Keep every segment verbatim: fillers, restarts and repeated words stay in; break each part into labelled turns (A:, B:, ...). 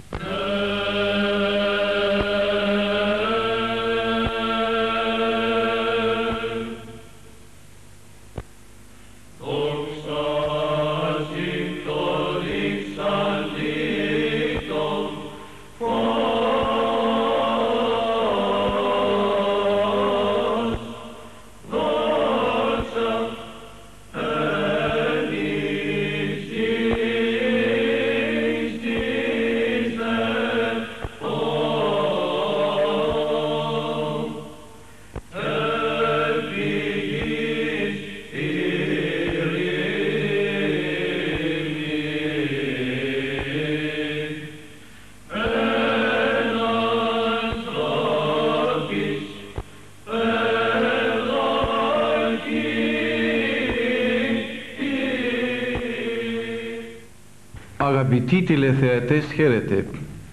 A: Αγαπητοί τηλεθεατές, χαίρετε.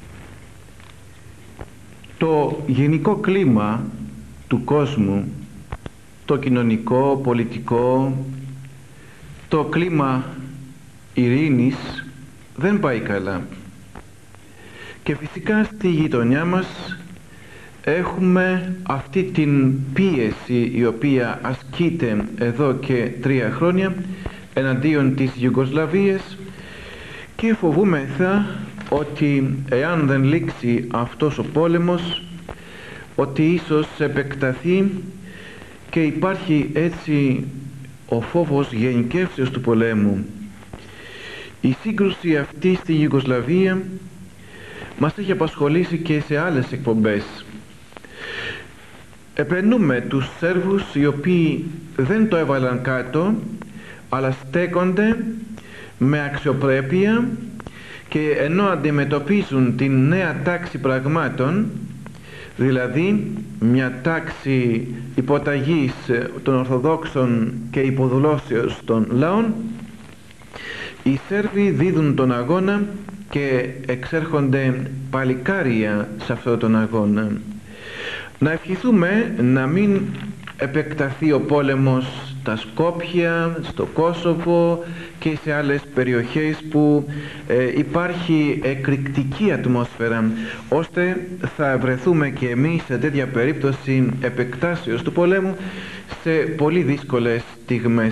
A: Το γενικό κλίμα του κόσμου, το κοινωνικό, πολιτικό, το κλίμα ειρήνης δεν πάει καλά. Και φυσικά στη γειτονιά μας έχουμε αυτή την πίεση η οποία ασκείται εδώ και τρία χρόνια εναντίον της Ιουγκοσλαβίας, και φοβούμεθα ότι εάν δεν λήξει αυτός ο πόλεμος, ότι ίσως επεκταθεί και υπάρχει έτσι ο φόβος γενικεύσεως του πολέμου. Η σύγκρουση αυτή στη Ιουγκοσλαβία μας έχει απασχολήσει και σε άλλες εκπομπές. Επενούμε τους Σέρβους οι οποίοι δεν το έβαλαν κάτω, αλλά στέκονται με αξιοπρέπεια, και ενώ αντιμετωπίζουν την νέα τάξη πραγμάτων, δηλαδή μια τάξη υποταγής των Ορθοδόξων και υποδουλώσεως των λαών, οι Σέρβοι δίδουν τον αγώνα και εξέρχονται παλικάρια σε αυτόν τον αγώνα. Να ευχηθούμε να μην επεκταθεί ο πόλεμος στα Σκόπια, στο Κόσοβο και σε άλλες περιοχές που ε, υπάρχει εκρηκτική ατμόσφαιρα, ώστε θα βρεθούμε και εμείς σε τέτοια περίπτωση επεκτάσεως του πολέμου σε πολύ δύσκολες στιγμές.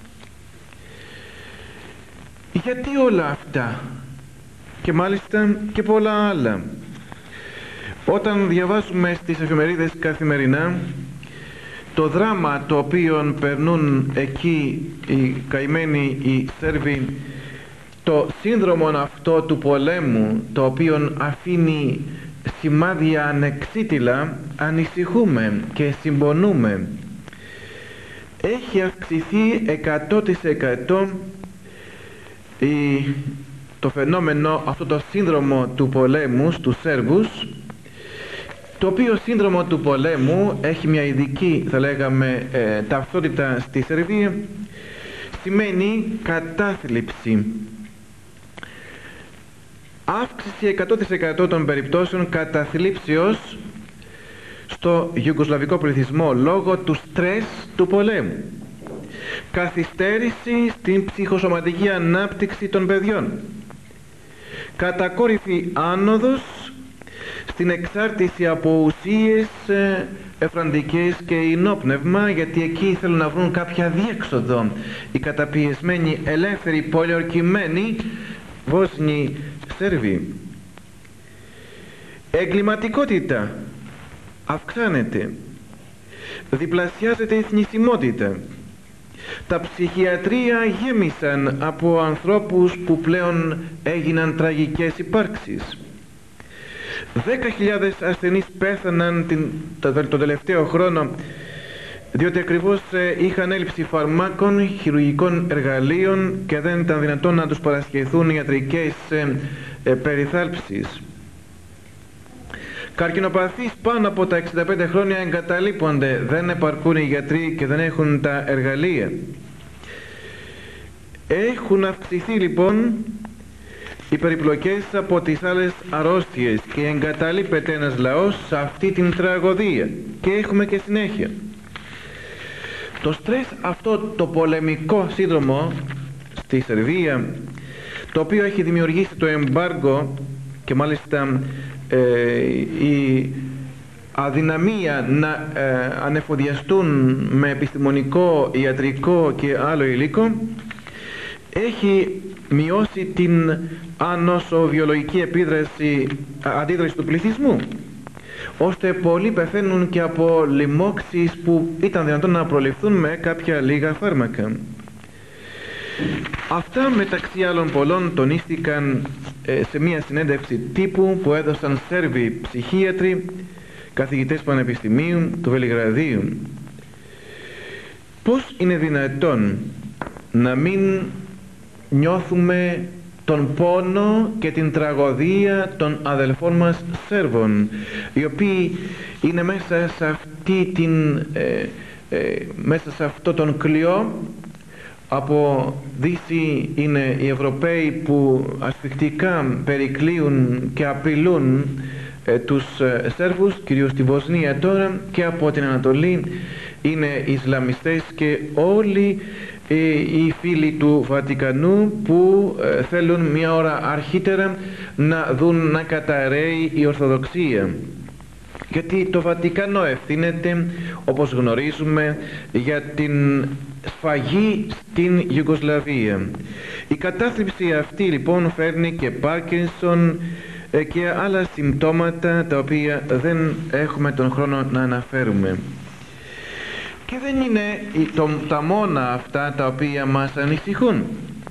A: Γιατί όλα αυτά και μάλιστα και πολλά άλλα? Όταν διαβάζουμε στις εφημερίδες καθημερινά το δράμα το οποίο περνούν εκεί οι καημένοι οι Σέρβοι, το σύνδρομο αυτό του πολέμου, το οποίο αφήνει σημάδια ανεξίτηλα, ανησυχούμε και συμπονούμε. Έχει αυξηθεί εκατό τοις εκατό η, το φαινόμενο, αυτό το σύνδρομο του πολέμου στους Σέρβους, το οποίο σύνδρομο του πολέμου έχει μια ειδική, θα λέγαμε, ε, ταυτότητα στη Σερβία. Σημαίνει κατάθλιψη. Αύξηση εκατό τοις εκατό των περιπτώσεων καταθλίψεως στο ιουγκοσλαβικό πληθυσμό λόγω του στρες του πολέμου. Καθυστέρηση στην ψυχοσωματική ανάπτυξη των παιδιών. Κατακόρυφη άνοδος στην εξάρτηση από ουσίες εφραντικές και υνόπνευμα, γιατί εκεί θέλουν να βρουν κάποια διέξοδο οι καταπιεσμένοι ελεύθεροι πολιορκημένοι Βόσνοι Σέρβοι. Εγκληματικότητα αυξάνεται, διπλασιάζεται η θνησιμότητα. Τα ψυχιατρία γέμισαν από ανθρώπους που πλέον έγιναν τραγικές υπάρξεις. Δέκα χιλιάδες ασθενείς πέθαναν την, το, το τελευταίο χρόνο, διότι ακριβώς ε, είχαν έλλειψη φαρμάκων, χειρουργικών εργαλείων και δεν ήταν δυνατόν να τους παρασχεθούν ιατρικές ε, ε, περιθάλψεις. Καρκινοπαθείς πάνω από τα εξήντα πέντε χρόνια εγκαταλείπονται, δεν επαρκούν οι γιατροί και δεν έχουν τα εργαλεία. Έχουν αυξηθεί λοιπόν οι περιπλοκές από τις άλλες αρρώστιες και εγκαταλείπεται ένας λαός σε αυτή την τραγωδία, και έχουμε και συνέχεια. Το στρες αυτό το πολεμικό σύνδρομο στη Σερβία, το οποίο έχει δημιουργήσει το εμπάργκο και μάλιστα ε, η αδυναμία να ε, ανεφοδιαστούν με επιστημονικό, ιατρικό και άλλο υλικό έχει μειώσει την ανοσοβιολογική επίδραση, αντίδραση του πληθυσμού, ώστε πολλοί πεθαίνουν και από λοιμώξεις που ήταν δυνατόν να προληφθούν με κάποια λίγα φάρμακα. Αυτά μεταξύ άλλων πολλών τονίστηκαν ε, σε μια συνέντευξη τύπου που έδωσαν Σέρβοι ψυχίατροι, καθηγητές πανεπιστημίου του Βελιγραδίου. Πώς είναι δυνατόν να μην νιώθουμε τον πόνο και την τραγωδία των αδελφών μας Σέρβων, οι οποίοι είναι μέσα σε αυτή την ε, ε, μέσα σε αυτό τον κλειό. Από Δύση είναι οι Ευρωπαίοι που ασφιχτικά περικλείουν και απειλούν ε, τους ε, Σέρβους, κυρίως στη Βοσνία τώρα, και από την Ανατολή είναι Ισλαμιστές και όλοι ε, οι φίλοι του Βατικανού που ε, θέλουν μια ώρα αρχίτερα να δουν να καταρρέει η Ορθοδοξία. Γιατί το Βατικανό ευθύνεται, όπως γνωρίζουμε, για την σφαγή στην Ιουγκοσλαβία. Η κατάθλιψη αυτή λοιπόν φέρνει και Πάρκινσον και άλλα συμπτώματα τα οποία δεν έχουμε τον χρόνο να αναφέρουμε. Και δεν είναι το, τα μόνα αυτά τα οποία μας ανησυχούν.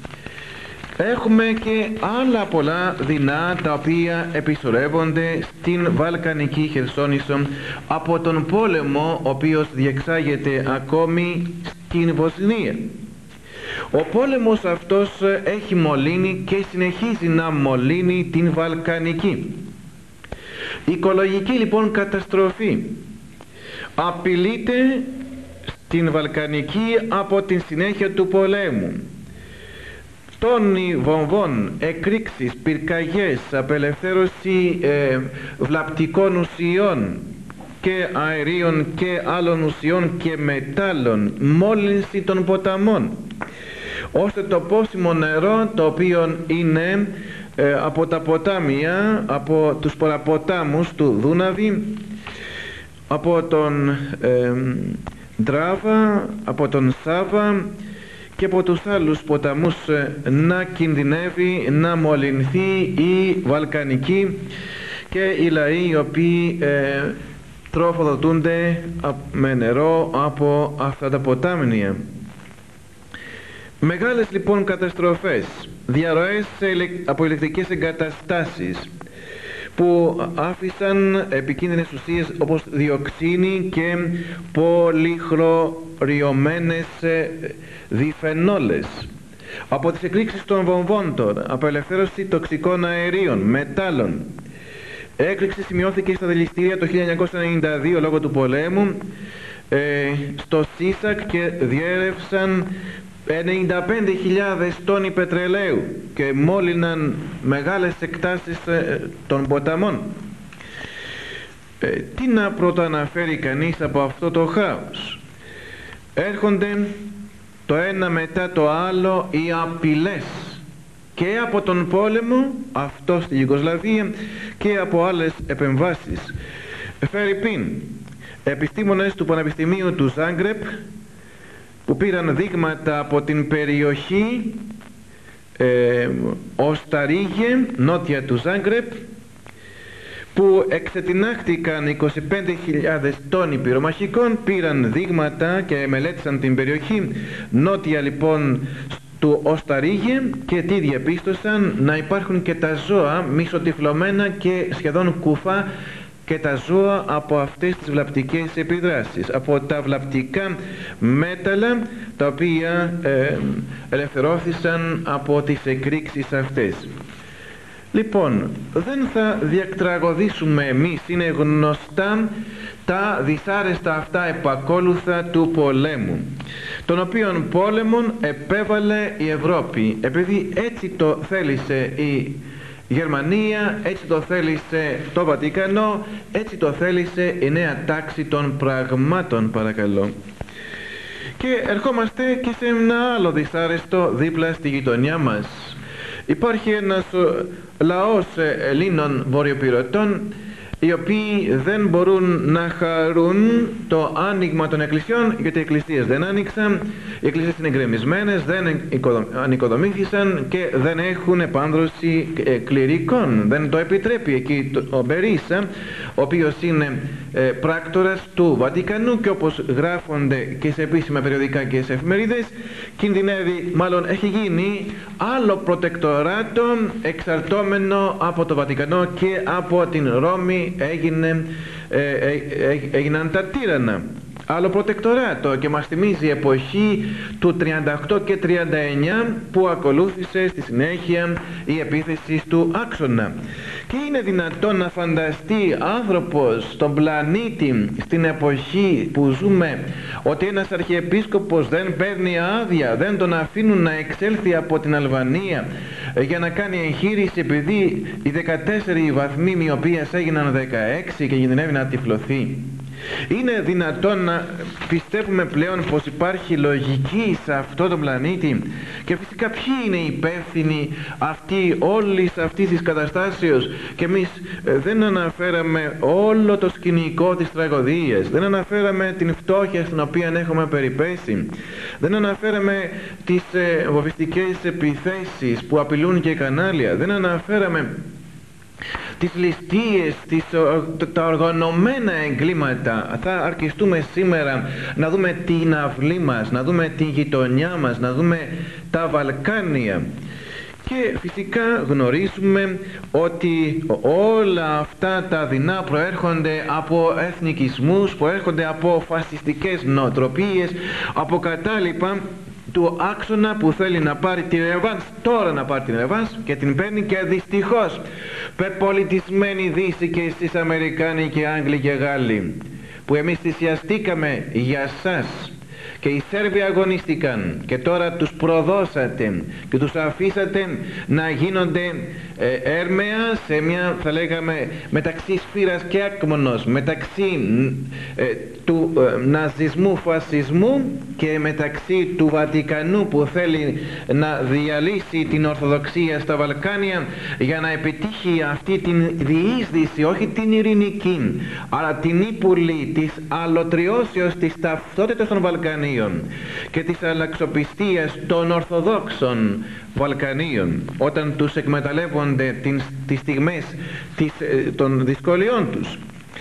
A: Έχουμε και άλλα πολλά δεινά τα οποία επισορεύονται στην Βαλκανική Χερσόνησο από τον πόλεμο ο οποίος διεξάγεται ακόμη στην Βοσνία. Ο πόλεμος αυτός έχει μολύνει και συνεχίζει να μολύνει την Βαλκανική. Η οικολογική λοιπόν καταστροφή απειλείται στην Βαλκανική από την συνέχεια του πολέμου. Τόνοι βομβών, εκρήξεις, πυρκαγιές, απελευθέρωση ε, βλαπτικών ουσιών και αερίων και άλλων ουσιών και μετάλλων, μόλυνση των ποταμών, ώστε το πόσιμο νερό, το οποίο είναι ε, από τα ποτάμια, από τους παραποτάμους του Δούναβη, από τον ε, Ντράβα, από τον Σάβα και από τους άλλους ποταμούς, να κινδυνεύει να μολυνθεί η Βαλκανική και οι λαοί οι οποίοι ε, τροφοδοτούνται με νερό από αυτά τα ποτάμια. Μεγάλες λοιπόν καταστροφές, διαρροές από ηλεκτρικές εγκαταστάσεις που άφησαν επικίνδυνες ουσίες όπως διοξίνη και πολυχλωριωμένες διφενόλες. Από τις εκρήξεις των βομβών τώρα, απελευθέρωση τοξικών αερίων, μετάλλων. Έκρηξη σημειώθηκε στα δηληστήρια το χίλια εννιακόσια ενενήντα δύο λόγω του πολέμου ε, στο Σίσακ και διέρευσαν ενενήντα πέντε χιλιάδες τόνοι πετρελαίου και μόλυναν μεγάλες εκτάσεις ε, των ποταμών. Ε, τι να πρωτοαναφέρει κανείς από αυτό το χάος? Έρχονται το ένα μετά το άλλο οι απειλές και από τον πόλεμο αυτό στη Ιουγκοσλαβία και από άλλες επεμβάσεις. Φερρυπίν, επιστήμονες του Πανεπιστημίου του Ζάγκρεπ που πήραν δείγματα από την περιοχή ε, Οσταρίγε, νότια του Ζάγκρεπ, που εξετινάχτηκαν είκοσι πέντε χιλιάδες τόνοι πυρομαχικών, πήραν δείγματα και μελέτησαν την περιοχή νότια λοιπόν του Οσταρίγε και τι διαπίστωσαν? Να υπάρχουν και τα ζώα μισοτυφλωμένα και σχεδόν κουφά και τα ζώα από αυτές τις βλαπτικές επιδράσεις, από τα βλαπτικά μέταλλα τα οποία ε, ελευθερώθησαν από τις εκρήξεις αυτές. Λοιπόν, δεν θα διακτραγωδήσουμε εμείς, είναι γνωστά τα δυσάρεστα αυτά επακόλουθα του πολέμου, τον οποίον πόλεμον επέβαλε η Ευρώπη, επειδή έτσι το θέλησε η Γερμανία, έτσι το θέλησε το Βατικανό, έτσι το θέλησε η νέα τάξη των πραγμάτων, παρακαλώ. Και ερχόμαστε και σε ένα άλλο δυσάρεστο δίπλα στη γειτονιά μας. Υπάρχει ένας λαός Ελλήνων βορειοπυρωτών, οι οποίοι δεν μπορούν να χαρούν το άνοιγμα των εκκλησιών, γιατί οι εκκλησίες δεν άνοιξαν, οι εκκλησίες είναι γκρεμισμένες, δεν ανοικοδομήθησαν και δεν έχουν επάνδρωση κληρικών. Δεν το επιτρέπει εκεί ο Μπερίσα, ο οποίος είναι πράκτορας του Βατικανού, και όπως γράφονται και σε επίσημα περιοδικά και σε εφημερίδες, κινδυνεύει, μάλλον έχει γίνει άλλο προτεκτοράτο εξαρτώμενο από το Βατικανό και από την Ρώμη. Έγινε, ε, ε, έγιναν τα τύρανα, άλλο προτεκτοράτο, και μας θυμίζει η εποχή του τριάντα οκτώ και τριάντα εννιά που ακολούθησε στη συνέχεια η επίθεση του Άξονα. Και είναι δυνατόν να φανταστεί άνθρωπος στον πλανήτη στην εποχή που ζούμε ότι ένας αρχιεπίσκοπος δεν παίρνει άδεια, δεν τον αφήνουν να εξέλθει από την Αλβανία για να κάνει εγχείρηση, επειδή οι δεκατέσσερις βαθμοί μοιοπίας έγιναν δεκαέξι και κινδυνεύει να τυφλωθεί? Είναι δυνατόν να πιστεύουμε πλέον πως υπάρχει λογική σε αυτό το πλανήτη? Και φυσικά ποιοι είναι οι υπεύθυνοι αυτοί όλης αυτής της καταστάσεως? Και εμείς δεν αναφέραμε όλο το σκηνικό της τραγωδίας, δεν αναφέραμε την φτώχεια στην οποία έχουμε περιπέσει, δεν αναφέραμε τις ε, βομβιστικές επιθέσεις που απειλούν και οι κανάλια, δεν αναφέραμε τις ληστείες, τις, τα οργανωμένα εγκλήματα. Θα αρκεστούμε σήμερα να δούμε την αυλή μας, να δούμε τη γειτονιά μας, να δούμε τα Βαλκάνια. Και φυσικά γνωρίζουμε ότι όλα αυτά τα δεινά προέρχονται από εθνικισμούς, προέρχονται από φασιστικές νοοτροπίες, από κατάλοιπα του Άξονα που θέλει να πάρει τη ρεβάνς, τώρα να πάρει την ρεβάνς, και την παίρνει, και δυστυχώς πεπολιτισμένοι Δύση και εσείς Αμερικάνοι και Άγγλοι και Γάλλοι, που εμείς θυσιαστήκαμε για σας, και οι Σέρβοι αγωνίστηκαν και τώρα τους προδώσατε και τους αφήσατε να γίνονται ε, έρμεα σε μια, θα λέγαμε, μεταξύ σφύρας και άκμονος, μεταξύ ε, του ε, ναζισμού, φασισμού, και μεταξύ του Βατικανού που θέλει να διαλύσει την Ορθοδοξία στα Βαλκάνια για να επιτύχει αυτή την διείσδυση, όχι την ειρηνική, αλλά την ύπουλη της αλωτριώσεως της ταυτότητας των Βαλκανίων και της αλλαξοπιστίας των Ορθοδόξων Βαλκανίων, όταν τους εκμεταλλεύονται τις στιγμές της, των δυσκολιών τους.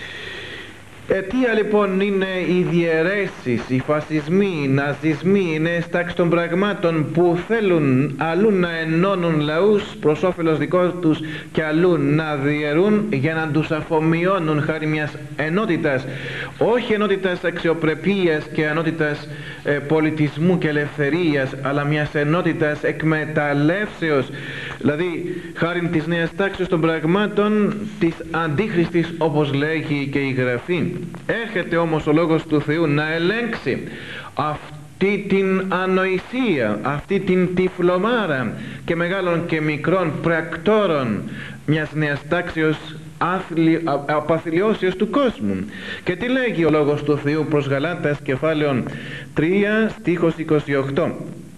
A: Αιτία λοιπόν είναι οι διαιρέσεις, οι φασισμοί, οι ναζισμοί, οι νέες τάξεις των πραγμάτων που θέλουν αλλού να ενώνουν λαούς προς όφελος δικό τους και αλλού να διαιρούν για να τους αφομοιώνουν χάρη μιας ενότητας, όχι ενότητας αξιοπρεπίας και ενότητας ε, πολιτισμού και ελευθερίας, αλλά μιας ενότητας εκμεταλλεύσεως, δηλαδή χάρη της νέας τάξης των πραγμάτων, της αντίχριστης, όπως λέγει και η Γραφή. Έρχεται όμως ο Λόγος του Θεού να ελέγξει αυτή την ανοησία, αυτή την τυφλομάρα και μεγάλων και μικρών πρακτόρων μιας νέας τάξεως απαθλιώσεως του κόσμου. Και τι λέγει ο Λόγος του Θεού προς Γαλάτας κεφάλαιο τρία στίχος είκοσι οκτώ?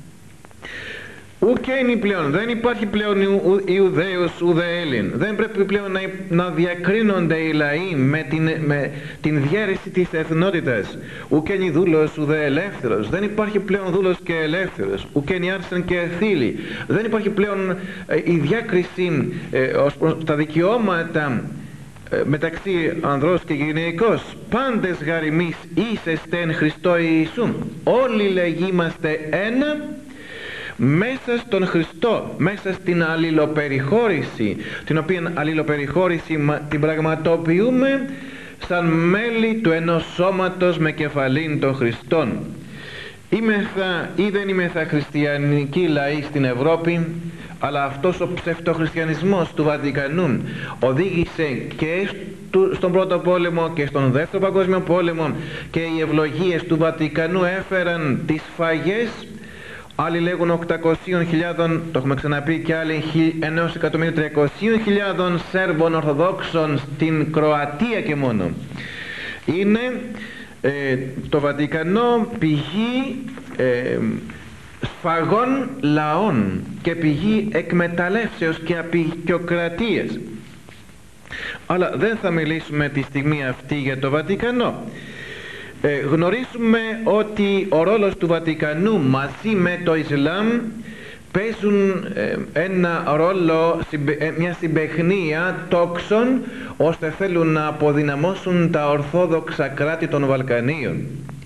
A: Ουκ είναι πλέον, δεν υπάρχει πλέον Ιουδαίος ουδέ Έλλην. Δεν πρέπει πλέον να, να διακρίνονται οι λαοί με την, με την διαίρεση της εθνότητας. Ουκ είναι δούλος ουδέ ελεύθερος. Δεν υπάρχει πλέον δούλος και ελεύθερος. Ουκ είναι άρσεν και εθήλη. Δεν υπάρχει πλέον ε, η διάκριση ε, ως προς τα δικαιώματα ε, μεταξύ ανδρός και γυναικός. Πάντες γαριμείς είσαστε εν Χριστώ Ιησού. Όλοι λεγήμαστε ένα μέσα στον Χριστό, μέσα στην αλληλοπεριχώρηση, την οποία αλληλοπεριχώρηση την πραγματοποιούμε σαν μέλη του ενός σώματος με κεφαλήν των Χριστών. Είμεθα ή δεν είμεθα χριστιανικοί λαοί στην Ευρώπη, αλλά αυτός ο ψευτοχριστιανισμός του Βατικανού οδήγησε και στον Πρώτο Πόλεμο και στον Δεύτερο Παγκόσμιο Πόλεμο, και οι ευλογίες του Βατικανού έφεραν τις σφαγές. Άλλοι λέγουν οκτακόσιες χιλιάδες, το έχουμε ξαναπεί, και άλλοι ενός εκατομμύριου τριακόσιες χιλιάδες Σέρβων Ορθοδόξων στην Κροατία και μόνο. Είναι ε, το Βατικανό πηγή ε, φαγών λαών και πηγή εκμεταλλεύσεως και απεικιοκρατίας. Αλλά δεν θα μιλήσουμε τη στιγμή αυτή για το Βατικανό. Ε, γνωρίζουμε ότι ο ρόλος του Βατικανού μαζί με το Ισλάμ παίζουν ε, ένα ρόλο, ε, μια συμπαιχνία τόξων, ώστε θέλουν να αποδυναμώσουν τα ορθόδοξα κράτη των Βαλκανίων.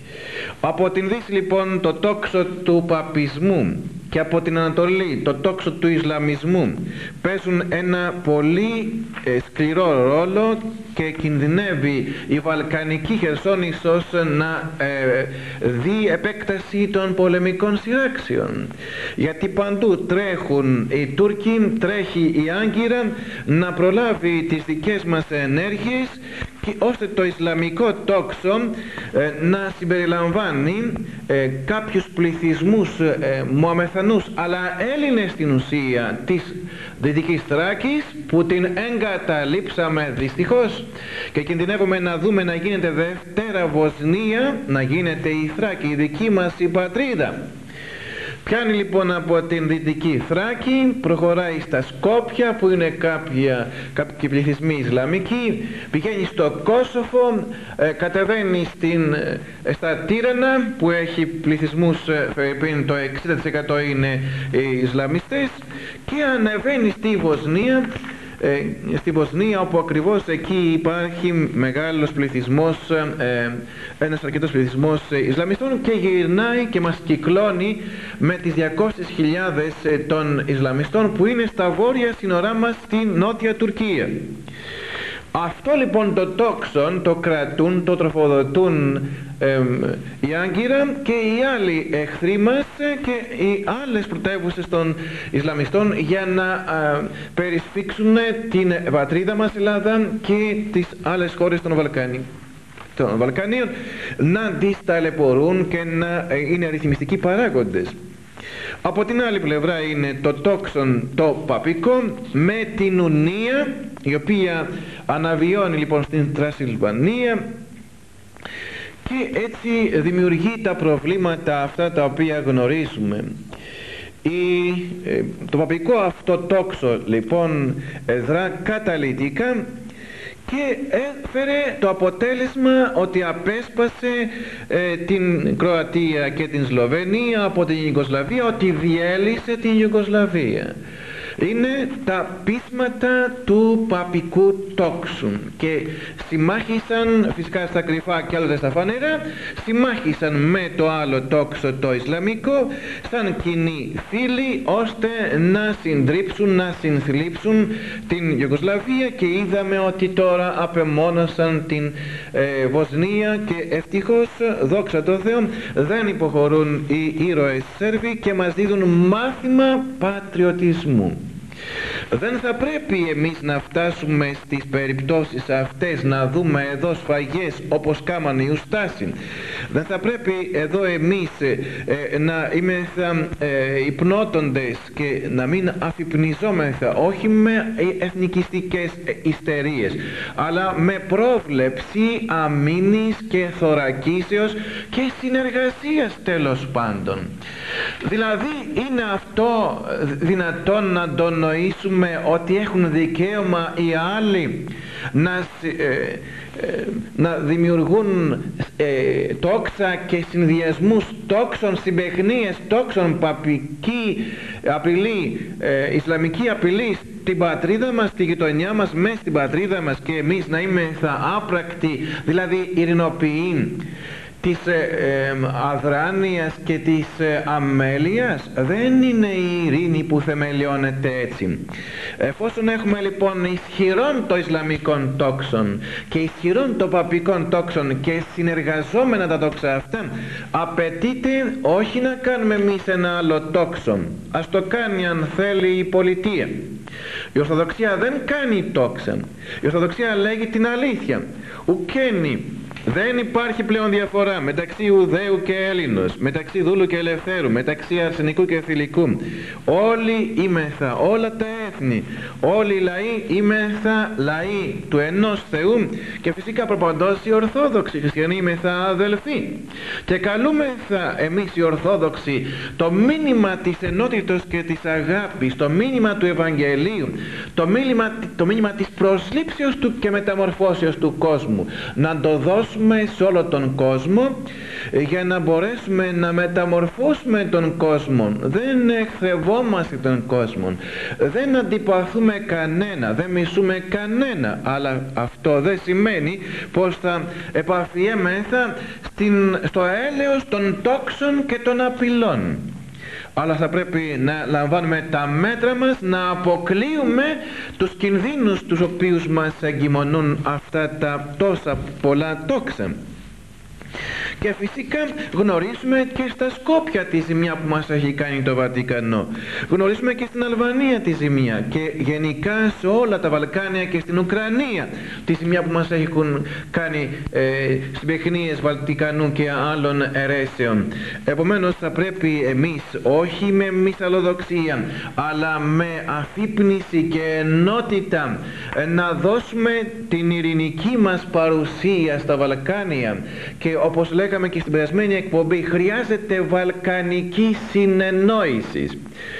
A: Από την Δύση λοιπόν το τόξο του παπισμού και από την Ανατολή το τόξο του Ισλαμισμού παίζουν ένα πολύ ε, σκληρό ρόλο και κινδυνεύει η Βαλκανική Χερσόνησος να ε, δει επέκταση των πολεμικών σειράξεων, γιατί παντού τρέχουν οι Τούρκοι, τρέχει η Άγκυρα να προλάβει τις δικές μας ενέργειες, και ώστε το Ισλαμικό τόξο ε, να συμπεριλαμβάνει ε, κάποιους πληθυσμούς ε, Μωαμεθανούς αλλά Έλληνες στην ουσία της Δυτικής Θράκης, που την εγκαταλείψαμε δυστυχώς και κινδυνεύουμε να δούμε να γίνεται Δευτέρα Βοσνία, να γίνεται η Θράκη, η δική μας η πατρίδα. Πιάνει λοιπόν από την Δυτική Θράκη, προχωράει στα Σκόπια που είναι κάποια, κάποιοι πληθυσμοί Ισλαμικοί, πηγαίνει στο Κόσοφο, ε, κατεβαίνει στην, ε, στα Τύρανα που έχει πληθυσμούς, ε, το εξήντα τοις εκατό είναι οι Ισλαμιστές, και ανεβαίνει στη Βοσνία, Ε, στη Βοσνία, όπου ακριβώς εκεί υπάρχει μεγάλος πληθυσμός, ε, ένας αρκετός πληθυσμός Ισλαμιστών, και γυρνάει και μας κυκλώνει με τις διακόσιες χιλιάδες των Ισλαμιστών που είναι στα βόρεια σύνορά μας στην Νότια Τουρκία. Αυτό λοιπόν το τόξον το κρατούν, το τροφοδοτούν ε, η Άγκυρα και οι άλλοι εχθροί μας και οι άλλες πρωτεύουσες των Ισλαμιστών, για να ε, περισφίξουν την πατρίδα μας Ελλάδα και τις άλλες χώρες των Βαλκανίων, των Βαλκανίων, να τις ταλαιπωρούν και να ε, είναι αριθμιστικοί παράγοντες. Από την άλλη πλευρά είναι το τόξον το παπικό με την Ουνία, η οποία αναβιώνει λοιπόν στην Τρασιλβανία, και έτσι δημιουργεί τα προβλήματα αυτά τα οποία γνωρίζουμε. Η, το παπικό αυτό τόξο λοιπόν δρά καταλυτικά και έφερε το αποτέλεσμα ότι απέσπασε ε, την Κροατία και την Σλοβενία από την Ιουγκοσλαβία, ότι διέλυσε την Ιουγκοσλαβία. Είναι τα πείσματα του παπικού τόξου, και συμμάχησαν φυσικά στα κρυφά και άλλοτε στα φανερά, συμμάχησαν με το άλλο τόξο το Ισλαμικό σαν κοινοί φίλοι, ώστε να συντρίψουν, να συνθλίψουν την Ιουγκοσλαβία, και είδαμε ότι τώρα απεμόνωσαν την ε, Βοσνία, και ευτυχώς, δόξα τω Θεώ, δεν υποχωρούν οι ήρωες Σέρβοι και μας δίδουν μάθημα πατριωτισμού. Δεν θα πρέπει εμείς να φτάσουμε στις περιπτώσεις αυτές να δούμε εδώ σφαγές όπως κάμαν οι Ουστάσιν. Δεν θα πρέπει εδώ εμείς ε, να είμεθα ε, υπνώτοντες και να μην αφυπνιζόμεθα, όχι με εθνικιστικές ιστερίες, αλλά με πρόβλεψη αμήνης και θωρακίσεως και συνεργασίας τέλος πάντων. Δηλαδή είναι αυτό δυνατόν να το νοήσουμε, ότι έχουν δικαίωμα οι άλλοι να, ε, ε, να δημιουργούν ε, τόξα και συνδυασμούς τόξων, συμπαιχνίες τόξων, παπική απειλή, ε, ισλαμική απειλή στην πατρίδα μας, στη γειτονιά μας, μέσα στην πατρίδα μας, και εμείς να είμαστε άπρακτοι, δηλαδή ειρηνοποιοί της ε, ε, αδράνειας και της ε, αμέλειας. Δεν είναι η ειρήνη που θεμελιώνεται έτσι. Εφόσον έχουμε λοιπόν ισχυρών το Ισλαμικών τόξων και ισχυρών το παπικών τόξων και συνεργαζόμενα τα τόξα αυτά, απαιτείται όχι να κάνουμε εμείς ένα άλλο τόξο, ας το κάνει αν θέλει η πολιτεία. Η Ορθοδοξία δεν κάνει τόξα. Η Ορθοδοξία λέγει την αλήθεια. Ουκένει Δεν υπάρχει πλέον διαφορά μεταξύ Ιουδαίου και Έλληνος, μεταξύ δούλου και ελευθέρου, μεταξύ αρσενικού και θηλυκού. Όλοι είμεθα, όλα τα έθνη, όλοι οι λαοί είμεθα λαοί του ενός Θεού, και φυσικά προπαντός οι Ορθόδοξοι χριστιανοί είμεθα αδελφοί. Και καλούμεθα εμείς οι Ορθόδοξοι το μήνυμα της ενότητος και της αγάπης, το μήνυμα του Ευαγγελίου, το μήνυμα, το μήνυμα της προσλήψεως του και μεταμορφώσεως του κόσμου, να το δώσουμε σε όλο τον κόσμο, για να μπορέσουμε να μεταμορφώσουμε τον κόσμο. Δεν εχθρευόμαστε τον κόσμο, δεν αντιπαθούμε κανένα, δεν μισούμε κανένα, αλλά αυτό δεν σημαίνει πως θα επαφιέμεθα στην, στο έλεος των τόξων και των απειλών. Αλλά θα πρέπει να λαμβάνουμε τα μέτρα μας, να αποκλείουμε τους κινδύνους τους οποίους μας εγκυμονούν αυτά τα τόσα πολλά τόξα. Και φυσικά γνωρίζουμε και στα Σκόπια τη ζημιά που μας έχει κάνει το Βατικανό. Γνωρίζουμε και στην Αλβανία τη ζημιά, και γενικά σε όλα τα Βαλκάνια και στην Ουκρανία τη ζημιά που μας έχουν κάνει ε, συμπαιχνίες Βατικανού και άλλων αιρέσεων. Επομένως θα πρέπει εμείς, όχι με μυσαλλοδοξία, αλλά με αφύπνιση και ενότητα, να δώσουμε την ειρηνική μας παρουσία στα Βαλκάνια. Και όπως λέγαμε και στην περασμένη εκπομπή, χρειάζεται βαλκανική συνεννόηση.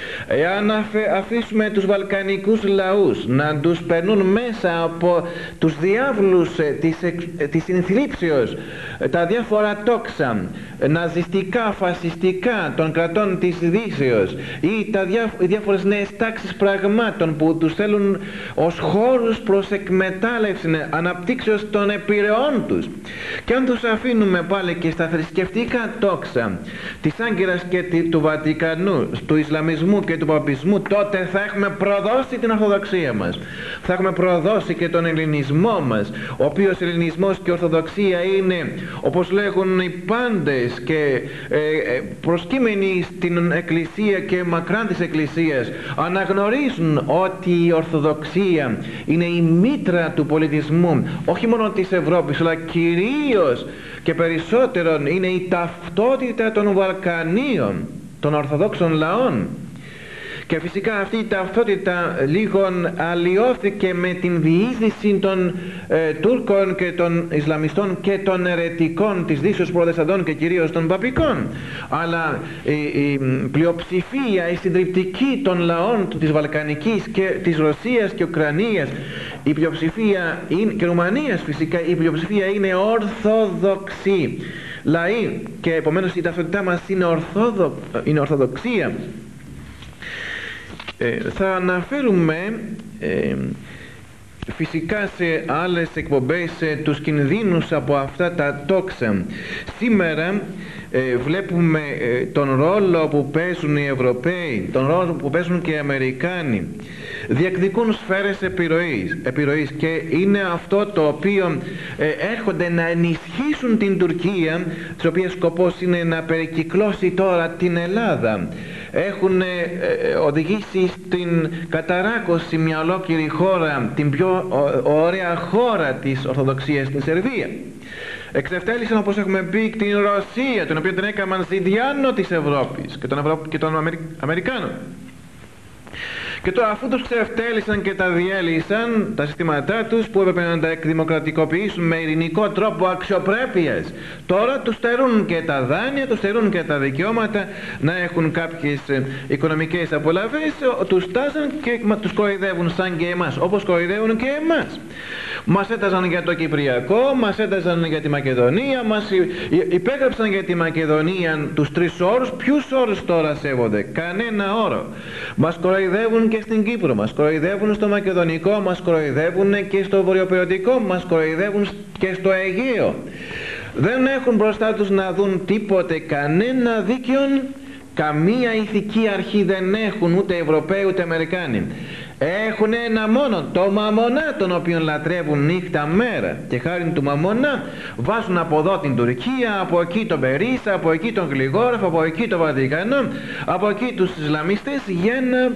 A: Εάν αφήσουμε τους βαλκανικούς λαούς να τους περνούν μέσα από τους διάβλους της, της συνθλίψεως, τα διάφορα τόξα ναζιστικά, φασιστικά των κρατών της Δύσεως, ή τα διά, διάφορες νέες τάξεις πραγμάτων που τους θέλουν ως χώρους προς εκμετάλλευση, αναπτύξεως των επιρρεών τους, και αν τους αφήνουμε πάλι και στα θρησκευτικά τόξα της Άγκυρας και του Βατικανού, του Ισλαμισμού και του Παπισμού, τότε θα έχουμε προδώσει την Ορθοδοξία μας, θα έχουμε προδώσει και τον ελληνισμό μας, ο οποίος ελληνισμός και Ορθοδοξία είναι, όπως λέγουν οι πάντες και ε, ε, προσκύμενοι στην Εκκλησία και μακράν της Εκκλησίας, αναγνωρίζουν ότι η Ορθοδοξία είναι η μήτρα του πολιτισμού, όχι μόνο της Ευρώπης, αλλά κυρίως και περισσότερον είναι η ταυτότητα των Βαλκανίων, των Ορθοδόξων λαών. Και φυσικά αυτή η ταυτότητα λίγον αλλοιώθηκε με την διείσδυση των ε, Τούρκων και των Ισλαμιστών και των αιρετικών της Δύσεως Προτεσταντών και κυρίως των Παπικών. Αλλά η, η πλειοψηφία, η συντριπτική των λαών της Βαλκανικής και της Ρωσίας και Ουκρανίας, η πλειοψηφία είναι, και Ρουμανίας φυσικά, η πλειοψηφία είναι ορθοδοξή λαοί, και επομένως η ταυτότητά μας είναι, ορθόδο, είναι ορθοδοξία. Ε, θα αναφέρουμε ε, φυσικά σε άλλες εκπομπές ε, τους κινδύνους από αυτά τα τόξα. Σήμερα ε, βλέπουμε ε, τον ρόλο που παίζουν οι Ευρωπαίοι, τον ρόλο που παίζουν και οι Αμερικάνοι. Διεκδικούν σφαίρες επιρροής, επιρροής και είναι αυτό το οποίο ε, έρχονται να ενισχύσουν την Τουρκία, της οποίας σκοπός είναι να περικυκλώσει τώρα την Ελλάδα. Έχουν ε, ε, οδηγήσει στην καταράκωση μια ολόκληρη χώρα, την πιο ο, ωραία χώρα της Ορθοδοξίας, την Σερβία. Εξευτέλισαν, όπως έχουμε πει, την Ρωσία, την οποία την έκαναν ζηδιάνο της Ευρώπης και των, Ευρω... και των Αμερι... Αμερικάνων. Και τώρα, αφού τους ξεφτέλησαν και τα διέλυσαν τα συστήματά τους, που έπρεπε να τα εκδημοκρατικοποιήσουν με ειρηνικό τρόπο αξιοπρέπειας, τώρα τους στερούν και τα δάνεια, τους στερούν και τα δικαιώματα να έχουν κάποιες οικονομικές απολαβές, τους στάζαν και τους κοροϊδεύουν σαν και εμάς, όπως κοροϊδεύουν και εμάς. Μας έταζαν για το Κυπριακό, μας έταζαν για τη Μακεδονία, μας υπέγραψαν για τη Μακεδονία τους τρεις όρους. Ποιους όρους τώρα σέβονται? Κανένα όρο. Μας κοροϊδεύουν και στην Κύπρο, μας κοροϊδεύουν στο Μακεδονικό, μας κοροϊδεύουν και στο Βορειοπερωτικό, μας κοροϊδεύουν και στο Αιγαίο. Δεν έχουν μπροστά τους να δουν τίποτε, κανένα δίκαιον, καμία ηθική αρχή δεν έχουν, ούτε Ευρωπαίοι ούτε Αμερικάνοι. Έχουν ένα μόνο, το μαμονά, τον οποίον λατρεύουν νύχτα μέρα, και χάρη του μαμονά βάζουν από εδώ την Τουρκία, από εκεί τον Περίσσα, από εκεί τον Γλιγόροφ, από εκεί τον Βατικανό, από εκεί τους Ισλαμιστές, για να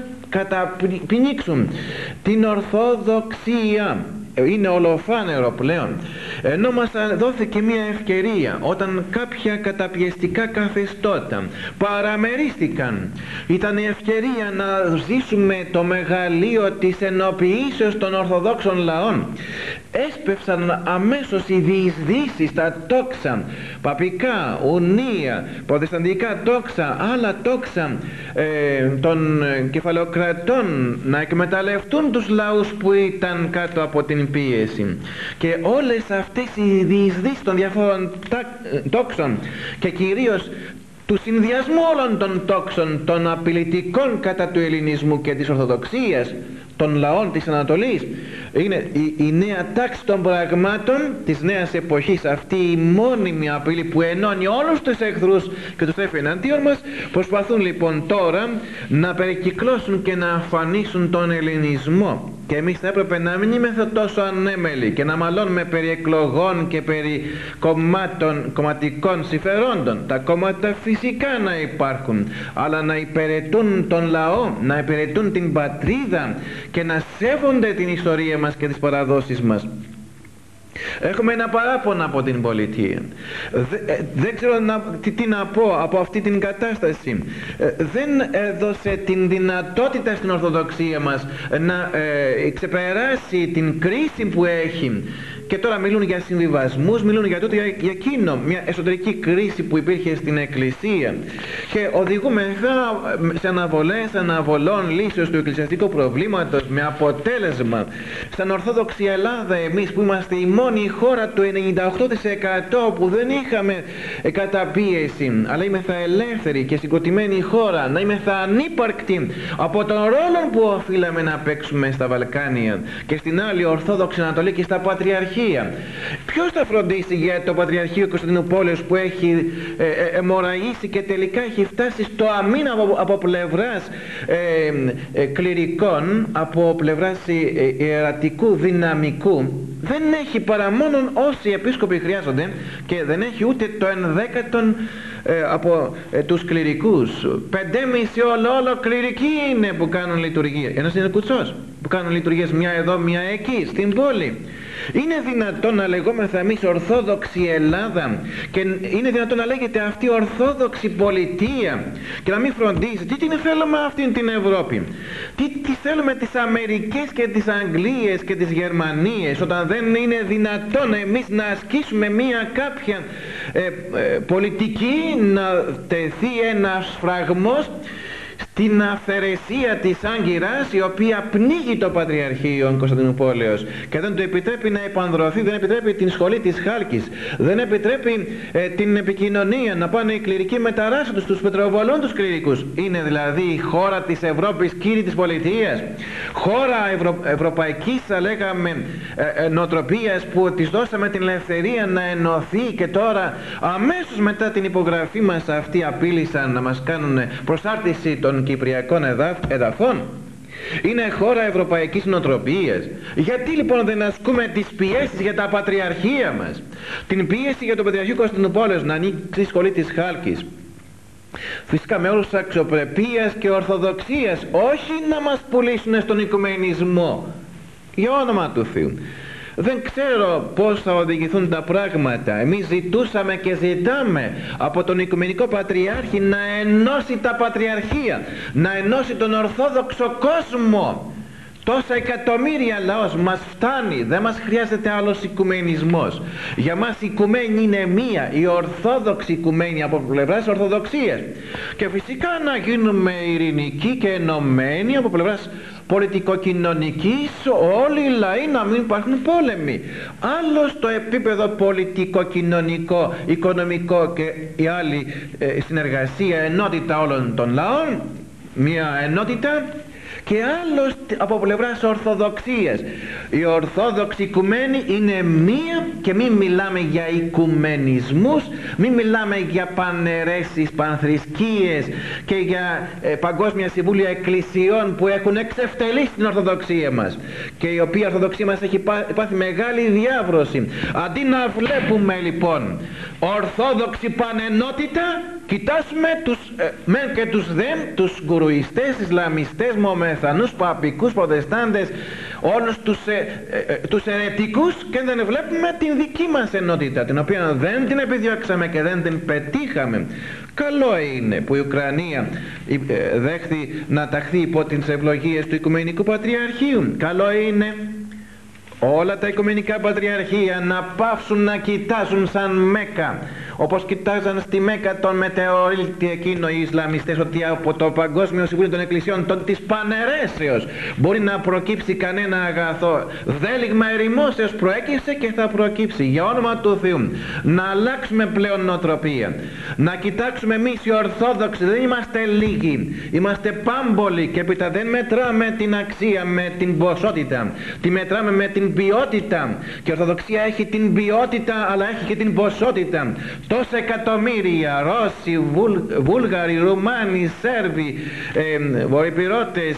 A: καταπνίξουν την Ορθοδοξία. Είναι ολοφάνερο πλέον. ενώ μας δόθηκε μια ευκαιρία όταν κάποια καταπιεστικά καθεστώτα παραμερίστηκαν, ήταν η ευκαιρία να ζήσουμε το μεγαλείο της ενοποιήσεως των Ορθοδόξων λαών. Έσπευσαν αμέσως οι διεισδύσεις, τα τόξα, παπικά, ουνία, προτεσταντικά τόξα, άλλα τόξα ε, των κεφαλαιοκρατών να εκμεταλλευτούν τους λαούς που ήταν κάτω από την πίεση. Και όλες αυτές οι διεισδύσεις των διαφόρων τόξων και κυρίως του συνδυασμού όλων των τόξων των απειλητικών κατά του ελληνισμού και της Ορθοδοξίας των λαών της Ανατολής είναι η, η νέα τάξη των πραγμάτων της νέας εποχής, αυτή η μόνιμη απειλή που ενώνει όλους τους εχθρούς και τους έφερε εναντίον μας. Προσπαθούν λοιπόν τώρα να περικυκλώσουν και να αφανίσουν τον ελληνισμό, και εμείς θα έπρεπε να μην είμαστε τόσο ανέμελοι και να μαλώνουμε περί εκλογών και περί κομμάτων, κομματικών συμφερόντων. Τα κόμματα φυσικά να υπάρχουν, αλλά να υπηρετούν τον λαό, να υπηρετούν την πατρίδα και να σέβονται την ιστορία μας και τις παραδόσεις μας. Έχουμε ένα παράπονο από την πολιτεία. Δε, δεν ξέρω να, τι, τι να πω από αυτή την κατάσταση. Ε, δεν έδωσε την δυνατότητα στην Ορθοδοξία μας να ε, ξεπεράσει την κρίση που έχει. Και τώρα μιλούν για συμβιβασμούς, μιλούν για τούτο, για, για εκείνο, μια εσωτερική κρίση που υπήρχε στην Εκκλησία. Και οδηγούμεθα σε αναβολές αναβολών λύσεως του εκκλησιαστικού προβλήματος, με αποτέλεσμα στην Ορθόδοξη Ελλάδα, εμείς που είμαστε η μόνη χώρα του ενενήντα οκτώ τοις εκατό που δεν είχαμε καταπίεση, αλλά είμεθα ελεύθερη και συγκροτημένη χώρα, να είμεθα ανύπαρκτοι από τον ρόλο που οφείλαμε να παίξουμε στα Βαλκάνια και στην άλλη Ορθόδοξη Ανατολή και στα Πατριαρχία. Ποιος θα φροντίσει για το Πατριαρχείο Κωνσταντινούπολης που έχει ε, ε, αιμορραγήσει και τελικά έχει φτάσει στο αμήν από, από πλευράς ε, ε, κληρικών, από πλευράς ε, ιερατικού δυναμικού? Δεν έχει παρά μόνον όσοι επίσκοποι χρειάζονται, και δεν έχει ούτε το ενδέκατον ε, από ε, τους κληρικούς. Πεντέμιση όλο όλο κληρικοί είναι που κάνουν λειτουργία. Ένας είναι κουτσός που κάνουν λειτουργίες, μια εδώ μια εκεί στην πόλη. Είναι δυνατόν να λεγόμεθα εμείς Ορθόδοξη Ελλάδα και είναι δυνατόν να λέγεται αυτή Ορθόδοξη πολιτεία και να μην φροντίζει? Τι την θέλουμε αυτήν την Ευρώπη? Τι, τι θέλουμε τις Αμερικές και τις Αγγλίες και τις Γερμανίες, όταν δεν είναι δυνατόν εμείς να ασκήσουμε μία κάποια ε, ε, πολιτική, να τεθεί ένας φραγμός στην αυθαιρεσία της Άγκυρας, η οποία πνίγει το Πατριαρχείο Κωνσταντινούπολεως και δεν του επιτρέπει να επανδρωθεί, δεν επιτρέπει την σχολή της Χάλκης, δεν επιτρέπει ε, την επικοινωνία, να πάνε οι κληρικοί με τα ράσα τους, τους πετροβολούν τους κληρικούς. Είναι δηλαδή η χώρα της Ευρώπης κύριη της πολιτείας, χώρα ευρω, ευρωπαϊκής θα λέγαμε ε, ε, νοοτροπίας, που της δώσαμε την ελευθερία να ενωθεί και τώρα αμέσως μετά την υπογραφή μας αυτή απείλησαν να μας κάνουν προσάρτηση των κυπριακών εδαφών. Είναι χώρα ευρωπαϊκής νοοτροπίας. Γιατί λοιπόν δεν ασκούμε τις πιέσεις για τα πατριαρχία μας, την πίεση για το Πατριαρχείο Κωνσταντινούπολεως να ανοίξει τη σχολή της Χάλκης, φυσικά με όρους αξιοπρεπίας και ορθοδοξίας, όχι να μας πουλήσουν στον οικουμενισμό, για όνομα του Θεού. Δεν ξέρω πώς θα οδηγηθούν τα πράγματα. Εμείς ζητούσαμε και ζητάμε από τον Οικουμενικό Πατριάρχη να ενώσει τα πατριαρχία, να ενώσει τον Ορθόδοξο κόσμο. Τόσα εκατομμύρια λαός μας φτάνει, δεν μας χρειάζεται άλλος οικουμενισμός. Για μας η οικουμένη είναι μία, η Ορθόδοξη οικουμένη από πλευράς Ορθοδοξίας. Και φυσικά να γίνουμε ειρηνικοί και ενωμένοι από πλευράς πολιτικοκοινωνικής, όλοι οι λαοί, να μην υπάρχουν πόλεμοι. Άλλο στο επίπεδο πολιτικοκοινωνικό, οικονομικό και η άλλη ε, συνεργασία, ενότητα όλων των λαών, μια ενότητα, και άλλος από πλευράς Ορθοδοξίας. Η Ορθόδοξη οικουμένη είναι μία, και μην μιλάμε για οικουμενισμούς, μην μιλάμε για παναιρέσεις, πανθρησκείες και για ε, παγκόσμια συμβούλια εκκλησιών που έχουν εξευτελίσει την Ορθοδοξία μας και η οποία Ορθοδοξία μας έχει πάθει μεγάλη διάβρωση. Αντί να βλέπουμε λοιπόν Ορθόδοξη πανενότητα κοιτάσουμε τους ε, μεν και τους δεν, τους γκουρουιστές, Ισλαμιστές, Μωμεθανούς, Παπικούς, Προτεστάντες, όλους τους, ε, ε, τους ερετικούς, και δεν βλέπουμε την δική μας ενότητα, την οποία δεν την επιδιώξαμε και δεν την πετύχαμε. Καλό είναι που η Ουκρανία ε, δέχθη να ταχθεί υπό τις ευλογίες του Οικουμενικού Πατριαρχείου. Καλό είναι όλα τα Οικουμενικά Πατριαρχεία να πάυσουν να κοιτάζουν σαν Μέκα, όπως κοιτάζαν στη Μέκα τον μετεωρίτη εκείνο οι Ισλαμιστές, ότι από το Παγκόσμιο Συμβούλιο των Εκκλησιών των, της Πανερέσεως μπορεί να προκύψει κανένα αγαθό. Δέλιγμα ερημόσεως προέκυψε και θα προκύψει. Για όνομα του Θεού να αλλάξουμε πλέον νοοτροπία, να κοιτάξουμε εμείς οι Ορθόδοξοι, δεν είμαστε λίγοι, είμαστε πάμπολοι, και έπειτα δεν μετράμε την αξία με την ποσότητα, τη μετράμε με την ποιότητα, και η Ορθοδοξία έχει την ποιότητα αλλά έχει και την ποσότητα. Τόσα εκατομμύρια Ρώσοι, Βουλ, Βούλγαροι, Ρουμάνοι, Σέρβοι, ε, Βορειοπυρώτες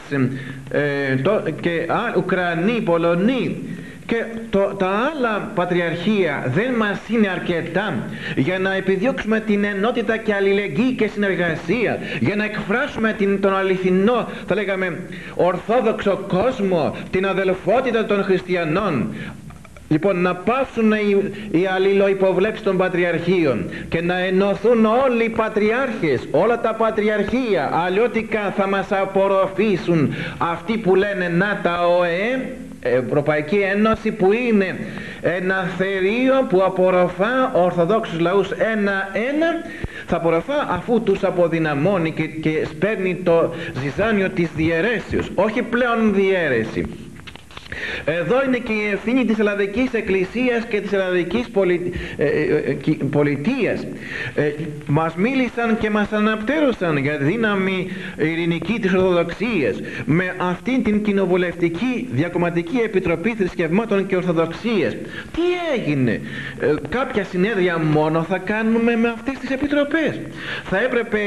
A: ε, το, και α, Ουκρανοί, Πολωνοί, και το, τα άλλα πατριαρχία δεν μας είναι αρκετά για να επιδιώξουμε την ενότητα και αλληλεγγύη και συνεργασία, για να εκφράσουμε την, τον αληθινό, θα λέγαμε, ορθόδοξο κόσμο, την αδελφότητα των χριστιανών. Λοιπόν, να πάψουν οι, οι αλληλοϊποβλέψεις των πατριαρχείων και να ενωθούν όλοι οι πατριάρχες, όλα τα πατριαρχία, αλλιώτικα θα μας απορροφήσουν αυτοί που λένε να τα ΟΕΕ, Ευρωπαϊκή Ένωση, που είναι ένα θερίο που απορροφά ορθοδόξους λαούς ένα-ένα, θα απορροφά αφού τους αποδυναμώνει και, και σπέρνει το ζυζάνιο της διαιρέσεως, όχι πλέον διαίρεση. Εδώ είναι και η ευθύνη της Ελλαδικής Εκκλησίας και της Ελλαδικής πολι... ε, ε, πολιτείας. Ε, μας μίλησαν και μας αναπτέρωσαν για δύναμη ειρηνική της Ορθοδοξίας με αυτήν την κοινοβουλευτική διακομματική επιτροπή θρησκευμάτων και Ορθοδοξίας. Τι έγινε? Ε, κάποια συνέδρια μόνο θα κάνουμε με αυτές τις επιτροπές? Θα έπρεπε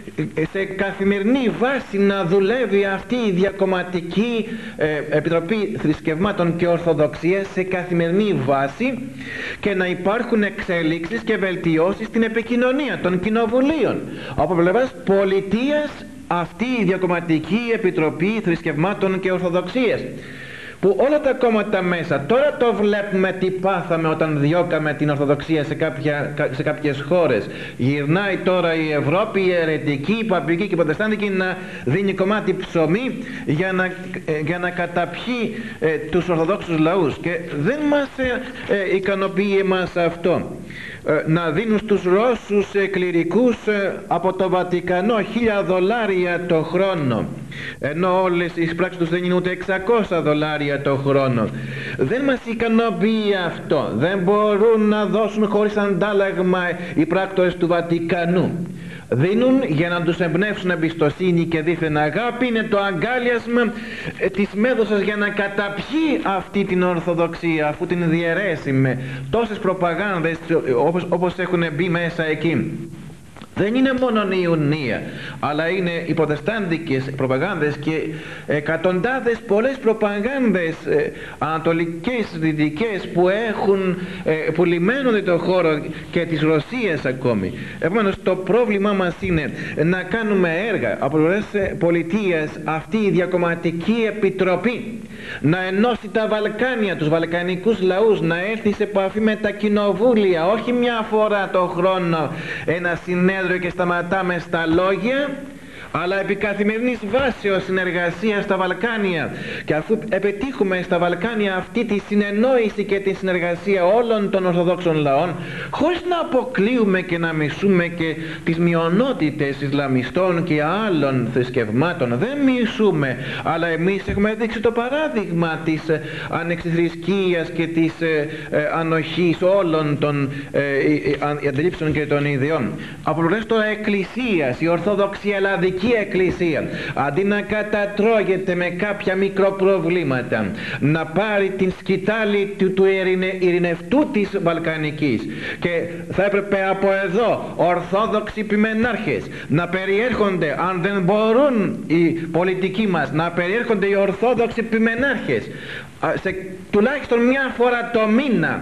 A: σε καθημερινή βάση να δουλεύει αυτή η διακομματική ε, επιτροπή θρησκευμάτων και Ορθοδοξίας σε καθημερινή βάση, και να υπάρχουν εξέλιξεις και βελτιώσεις στην επικοινωνία των κοινοβουλίων. Από πλευράς πολιτείας αυτή η διακομματική επιτροπή θρησκευμάτων και Ορθοδοξίας, που όλα τα κόμματα μέσα, τώρα το βλέπουμε τι πάθαμε όταν διώκαμε την Ορθοδοξία σε, κάποια, σε κάποιες χώρες. Γυρνάει τώρα η Ευρώπη, η αιρετική, η παπική και η προτεστάντικη, να δίνει κομμάτι ψωμί για να, για να καταπιεί ε, τους Ορθοδόξους λαούς, και δεν μας ε, ε, ικανοποιεί εμάς αυτό. Ε, να δίνουν στους Ρώσους ε, κληρικούς ε, από το Βατικανό χίλια δολάρια το χρόνο, ενώ όλες οι πράξεις τους δεν είναι ούτε εξακόσια δολάρια το χρόνο. Δεν μας ικανοποιεί αυτό. Δεν μπορούν να δώσουν χωρίς αντάλλαγμα οι πράκτορες του Βατικανού. Δίνουν για να τους εμπνεύσουν εμπιστοσύνη και δίθεν αγάπη. Είναι το αγκάλιασμα ε, της μέδωσας για να καταπιεί αυτή την Ορθοδοξία, αφού την διαιρέσει με τόσες προπαγάνδες όπως, όπως έχουν μπει μέσα εκεί. Δεν είναι μόνο η Ιουνία, αλλά είναι οι προτεστάντικες προπαγάνδες και εκατοντάδες πολλές προπαγάνδες ε, ανατολικές, δυτικές, που έχουν ε, που λιμένονται το χώρο και της Ρωσίας ακόμη. Επομένως το πρόβλημά μας είναι να κάνουμε έργα από πλευράς πολιτείας, αυτή η διακομματική επιτροπή να ενώσει τα Βαλκάνια, τους βαλκανικούς λαούς, να έρθει σε επαφή με τα κοινοβούλια, όχι μια φορά το χρόνο ένα συνέδριο και σταματάμε στα λόγια, αλλά επί καθημερινής βάσεως συνεργασία στα Βαλκάνια. Και αφού επιτύχουμε στα Βαλκάνια αυτή τη συνεννόηση και τη συνεργασία όλων των Ορθοδόξων λαών, χωρίς να αποκλείουμε και να μισούμε και τις μειονότητες Ισλαμιστών και άλλων θρησκευμάτων, δεν μισούμε, αλλά εμείς έχουμε δείξει το παράδειγμα της ανεξιθρησκείας και της ε, ε, ανοχής όλων των ε, ε, αντιλήψεων και των ιδεών. Από πλευράς τώρα Εκκλησίας, η Ορθόδοξη Ελλαδική Εκκλησία, αντί να κατατρώγεται με κάποια μικροπροβλήματα, να πάρει την σκητάλη του, του ειρηνε, ειρηνευτού της Βαλκανικής, και θα έπρεπε από εδώ Ορθόδοξοι επιμενάρχες να περιέρχονται, αν δεν μπορούν οι πολιτικοί μας, να περιέρχονται οι Ορθόδοξοι επιμενάρχες σε τουλάχιστον μια φορά το μήνα,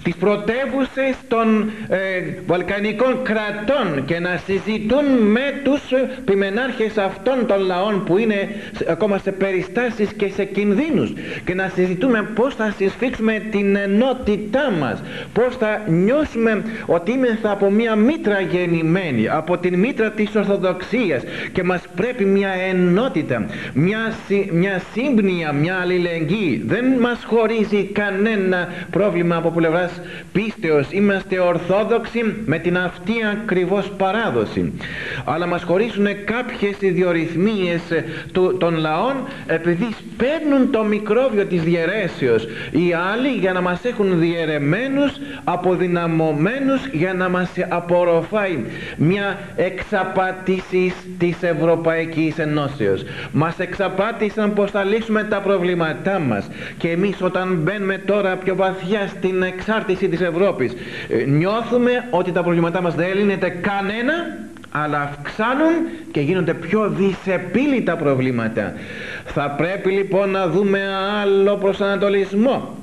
A: τις πρωτεύουσες των ε, βαλκανικών κρατών και να συζητούν με τους ποιμενάρχες αυτών των λαών που είναι ακόμα σε περιστάσεις και σε κινδύνους, και να συζητούμε πώς θα συσφίξουμε την ενότητά μας, πώς θα νιώσουμε ότι είμαστε από μια μήτρα γεννημένοι, από την μήτρα της Ορθοδοξίας, και μας πρέπει μια ενότητα, μια, μια σύμπνοια, μια αλληλεγγύη. Δεν μας χωρίζει κανένα πρόβλημα από πλευράς πίστεως, είμαστε Ορθόδοξοι με την αυτή ακριβώς παράδοση, αλλά μας χωρίζουν κάποιες ιδιορυθμίες του, των λαών, επειδή παίρνουν το μικρόβιο της διαιρέσεως οι άλλοι για να μας έχουν διαιρεμένους, αποδυναμωμένους, για να μας απορροφάει μια εξαπάτηση της Ευρωπαϊκής Ενώσεως. Μας εξαπάτησαν πως θα λύσουμε τα προβλήματά μας, και εμείς όταν μπαίνουμε τώρα πιο βαθιά στην εξάρτηση της Ευρώπης, νιώθουμε ότι τα προβλήματά μας δεν λύνεται κανένα, αλλά αυξάνουν και γίνονται πιο δυσεπίλητα προβλήματα. Θα πρέπει λοιπόν να δούμε άλλο προσανατολισμό.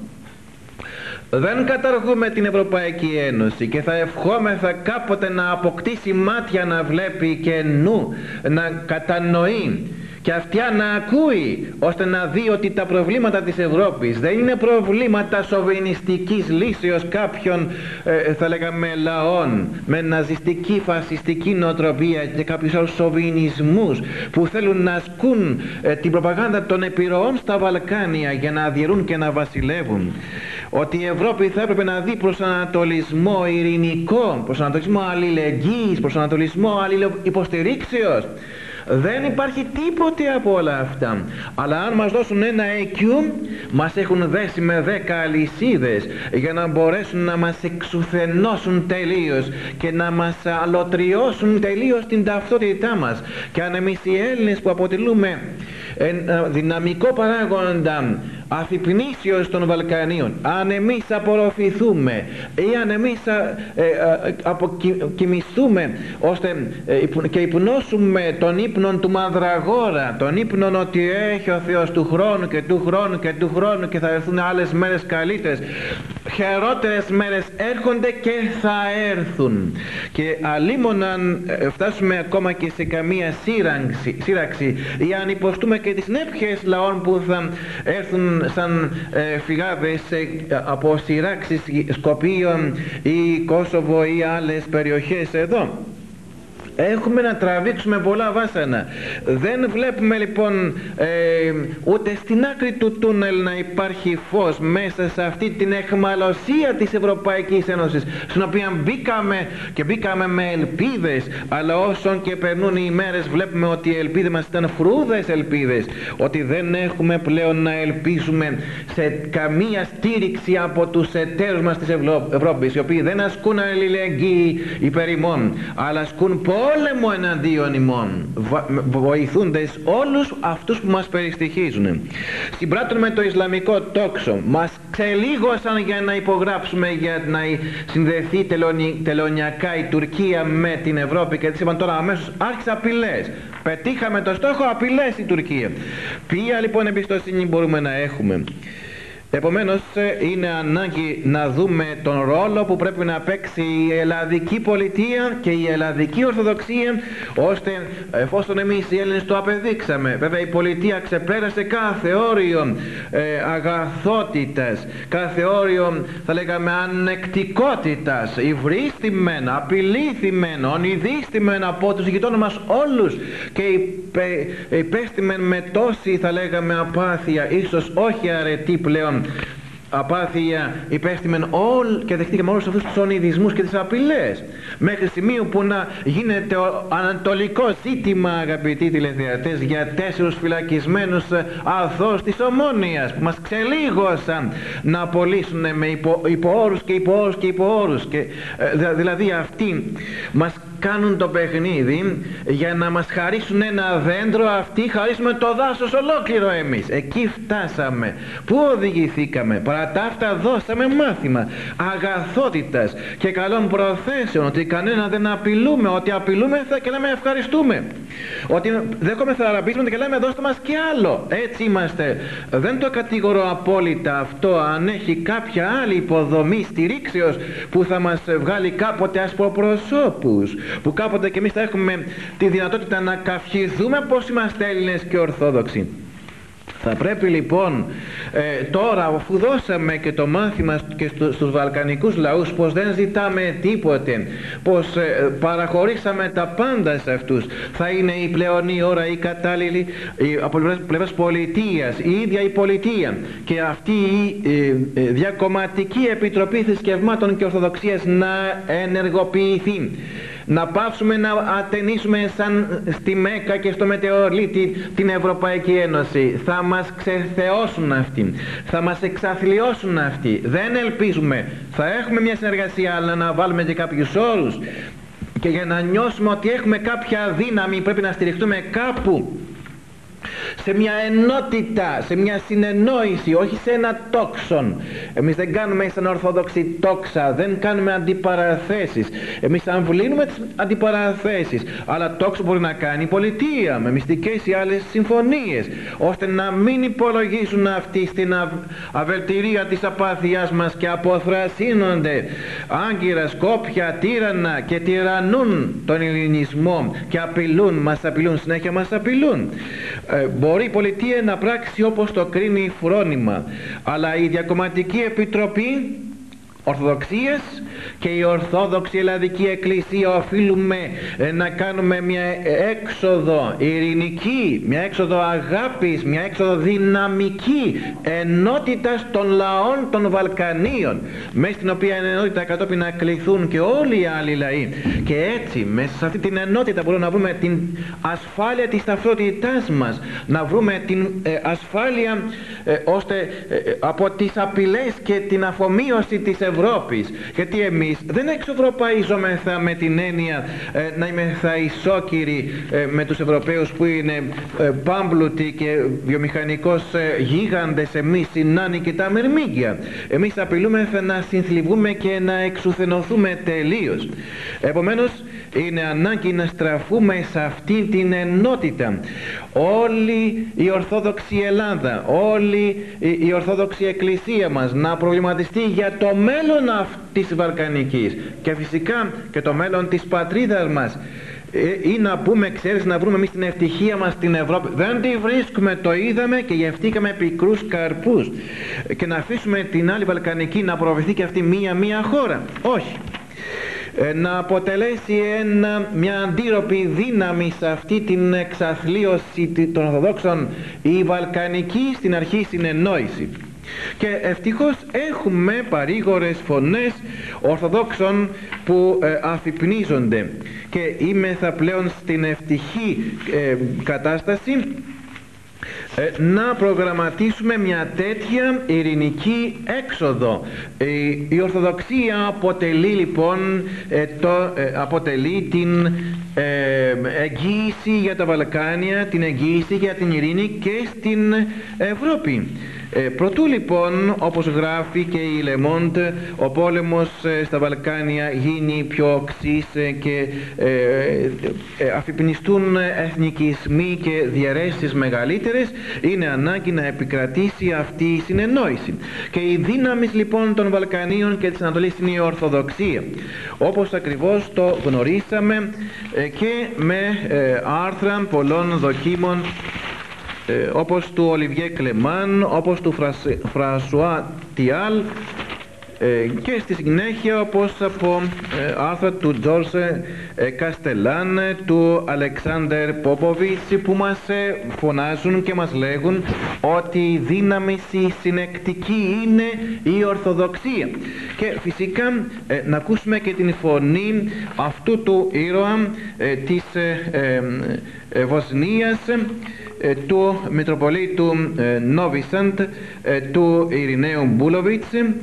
A: Δεν καταργούμε την Ευρωπαϊκή Ένωση, και θα ευχόμεθα κάποτε να αποκτήσει μάτια να βλέπει και νου να κατανοεί, και αυτιά να ακούει, ώστε να δει ότι τα προβλήματα της Ευρώπης δεν είναι προβλήματα σοβινιστικής λύσεως κάποιων ε, θα λέγαμε λαών με ναζιστική φασιστική νοοτροπία και κάποιους άλλους σοβινισμούς που θέλουν να ασκούν ε, την προπαγάνδα των επιρροών στα Βαλκάνια για να διαιρούν και να βασιλεύουν. Ότι η Ευρώπη θα έπρεπε να δει προσανατολισμό ειρηνικό, προσανατολισμό αλληλεγγύης, προσανατολισμό αλληλοϊποστηρίξεως. Δεν υπάρχει τίποτε από όλα αυτά. Αλλά αν μας δώσουν ένα έι κιου, μας έχουν δέσει με δέκα αλυσίδες για να μπορέσουν να μας εξουθενώσουν τελείως και να μας αλωτριώσουν τελείως την ταυτότητά μας. Και αν εμείς οι Έλληνες, που αποτελούμε ένα δυναμικό παράγοντα αφυπνήσεως των Βαλκανίων, αν εμείς απορροφηθούμε ή αν εμείς ε, ε, αποκοιμηθούμε ώστε ε, και υπνώσουμε τον ύπνον του Μανδραγόρα, τον ύπνον ότι έχει ο Θεός του χρόνου και του χρόνου και του χρόνου και θα έρθουν άλλες μέρες καλύτερες, χειρότερες μέρες έρχονται και θα έρθουν, και αλίμονα αν φτάσουμε ακόμα και σε καμία σύραξη, σύραξη ή αν υποστούμε και τις νέπιες λαών που θα έρθουν σαν ε, φυγάδες ε, από σειράξεις Σκοπίων ή Κόσοβο ή άλλες περιοχές εδώ, έχουμε να τραβήξουμε πολλά βάσανα. Δεν βλέπουμε λοιπόν ε, ούτε στην άκρη του τούνελ να υπάρχει φως μέσα σε αυτή την αιχμαλωσία της Ευρωπαϊκής Ένωσης, στην οποία μπήκαμε και μπήκαμε με ελπίδες, αλλά όσον και περνούν οι ημέρες βλέπουμε ότι οι ελπίδες μας ήταν φρούδες ελπίδες, ότι δεν έχουμε πλέον να ελπίσουμε σε καμία στήριξη από τους εταίρους μας της Ευρώπης, οι οποίοι δεν ασκούν αλληλεγγύη υπέρ ημών, αλλά ασκούν πόλεμο εναντίον ημών, βοηθούντες όλους αυτούς που μας περιστοιχίζουν. Συμπράττουν με το Ισλαμικό τόξο, μας ξελίγωσαν για να υπογράψουμε, για να συνδεθεί τελωνιακά η Τουρκία με την Ευρώπη, και έτσι είπαν τώρα αμέσως άρχισε απειλές. Πετύχαμε το στόχο, απειλές η Τουρκία. Ποια λοιπόν εμπιστοσύνη μπορούμε να έχουμε? Επομένως είναι ανάγκη να δούμε τον ρόλο που πρέπει να παίξει η ελλαδική πολιτεία και η ελλαδική Ορθοδοξία, ώστε εφόσον εμείς οι Έλληνες το απεδείξαμε, βέβαια η πολιτεία ξεπέρασε κάθε όριο ε, αγαθότητας, κάθε όριο θα λέγαμε ανεκτικότητας, υβρίστημεν, απειλήθημεν, ονειδίστημεν από τους γειτόνους μας όλους, και υπέστημεν με τόση θα λέγαμε απάθεια, ίσως όχι αρετή πλέον απάθεια, υπέστημεν όλ και δεχτήκαμε όλους αυτούς τους ονειδισμούς και τις απειλές, μέχρι σημείου που να γίνεται ο ανατολικό ζήτημα, αγαπητοί τηλεθεατές, για τέσσερους φυλακισμένους αθώους της Ομόνοιας που μας ξελίγωσαν να απολύσουν με υπο, υποόρους και υποόρους και υποόρους και, ε, δηλαδή αυτοί μας κάνουν το παιχνίδι για να μας χαρίσουν ένα δέντρο, αυτοί χαρίσουμε το δάσος ολόκληρο εμείς. Εκεί φτάσαμε. Πού οδηγηθήκαμε? Παρά τα αυτά δώσαμε μάθημα αγαθότητας και καλών προθέσεων, ότι κανένα δεν απειλούμε, ότι απειλούμε θα και λέμε ευχαριστούμε, ότι δέχομεθα αραπίσματα και λέμε δώστε μας και άλλο. Έτσι είμαστε. Δεν το κατηγορώ απόλυτα αυτό. Αν έχει κάποια άλλη υποδομή στηρίξεως που θα μας βγάλει κάποτε ασπροπροσώπους, που κάποτε και εμείς θα έχουμε τη δυνατότητα να καυχηθούμε πως είμαστε Έλληνες και Ορθόδοξοι. Θα πρέπει λοιπόν ε, τώρα, αφού δώσαμε και το μάθημα και στου, στους βαλκανικούς λαούς πως δεν ζητάμε τίποτε, πως ε, παραχωρήσαμε τα πάντα σε αυτούς, θα είναι η πλέον η ώρα η κατάλληλη η, από πλευράς πολιτείας, η ίδια η πολιτεία και αυτή η ε, ε, διακομματική επιτροπή θρησκευμάτων και Ορθοδοξίας να ενεργοποιηθεί. Να πάψουμε να ατενίσουμε σαν στη Μέκα και στο Μετεωρλίτη την Ευρωπαϊκή Ένωση. Θα μας ξεθεώσουν αυτοί, θα μας εξαθλιώσουν αυτοί. Δεν ελπίζουμε. Θα έχουμε μια συνεργασία, αλλά να βάλουμε και κάποιους όρους και για να νιώσουμε ότι έχουμε κάποια δύναμη πρέπει να στηριχτούμε κάπου, σε μια ενότητα, σε μια συνεννόηση, όχι σε ένα τόξον. Εμείς δεν κάνουμε σαν Ορθόδοξη τόξα, δεν κάνουμε αντιπαραθέσεις. Εμείς αμβλύνουμε τις αντιπαραθέσεις, αλλά τόξο μπορεί να κάνει η πολιτεία με μυστικές ή άλλες συμφωνίες, ώστε να μην υπολογίζουν αυτοί στην αβ... αβελτηρία της απάθειάς μας και αποθρασύνονται άγκυρα, σκόπια, τύρανα και τυραννούν τον ελληνισμό και απειλούν, μας απειλούν, συνέχεια μας απειλούν. Ε, μπορεί η πολιτεία να πράξει όπως το κρίνει φρόνημα, αλλά η Διακομματική Επιτροπή Ορθοδοξίας και η Ορθόδοξη Ελλαδική Εκκλησία οφείλουμε ε, να κάνουμε μια έξοδο ειρηνική, μια έξοδο αγάπης, μια έξοδο δυναμική ενότητας των λαών των Βαλκανίων, μέσα στην οποία ενότητα κατόπιν να κληθούν και όλοι οι άλλοι λαοί, και έτσι μέσα σε αυτή την ενότητα μπορούμε να βρούμε την ασφάλεια της ταυτότητάς μας, να βρούμε την ε, ασφάλεια ε, ώστε ε, από τις απειλές και την αφομοίωση της Ευρώπης, γιατί εμείς δεν εξευρωπαϊζόμεθα με την έννοια ε, να είμεθα ισόκυροι ε, με τους Ευρωπαίους που είναι ε, πάμπλουτοι και βιομηχανικώς ε, γίγαντες εμείς οι νάνοι και τα μερμήγκια. Εμείς απειλούμεθα να συνθλιβούμε και να εξουθενωθούμε τελείως. Επομένως είναι ανάγκη να στραφούμε σε αυτή την ενότητα. Όλη η Ορθόδοξη Ελλάδα, όλη η Ορθόδοξη Εκκλησία μας να προβληματιστεί για το μέλλον αυτής της Βαλκανικής και φυσικά και το μέλλον της πατρίδας μας, ή να πούμε, ξέρεις, να βρούμε εμείς την ευτυχία μας στην Ευρώπη. Δεν τη βρίσκουμε, το είδαμε και γευτήκαμε πικρούς καρπούς, και να αφήσουμε την άλλη Βαλκανική να προωθηθεί και αυτή μία-μία χώρα. Όχι. Να αποτελέσει ένα, μια αντίρροπη δύναμη σε αυτή την εξαθλίωση των Ορθοδόξων η Βαλκανική στην αρχή συνεννόηση. Και ευτυχώς έχουμε παρήγορες φωνές Ορθοδόξων που ε, αφυπνίζονται, και είμαι θα πλέον στην ευτυχή ε, κατάσταση Ε, να προγραμματίσουμε μια τέτοια ειρηνική έξοδο. Ε, η Ορθοδοξία αποτελεί λοιπόν ε, το, ε, αποτελεί την ε, εγγύηση για τα Βαλκάνια, την εγγύηση για την ειρήνη και στην Ευρώπη. Ε, προτού λοιπόν, όπως γράφει και η Λεμόντ, ο πόλεμος ε, στα Βαλκάνια γίνει πιο οξύς ε, και ε, ε, αφυπνιστούν εθνικισμοί και διαιρέσεις μεγαλύτερες, είναι ανάγκη να επικρατήσει αυτή η συνεννόηση. Και η δύναμη λοιπόν των Βαλκανίων και της Ανατολής είναι η Ορθοδοξία, όπως ακριβώς το γνωρίσαμε ε, και με ε, άρθρα πολλών δοκίμων, Ε, όπως του Ολιβιέ Κλεμάν, όπως του Φρανσουά Τιάλ, ε, και στη συνέχεια όπως από ε, άρθρα του Τζόρς ε, Καστελάν, του Αλεξάνδερ Πόποβιτς, που μας ε, φωνάζουν και μας λέγουν ότι η δύναμη η συνεκτική είναι η Ορθοδοξία. Και φυσικά ε, να ακούσουμε και την φωνή αυτού του ήρωα ε, της ε, ε, Βοσνίας, του Μητροπολίτου Νόβι Σαντ, του Ειρηναίου Μπούλοβιτς,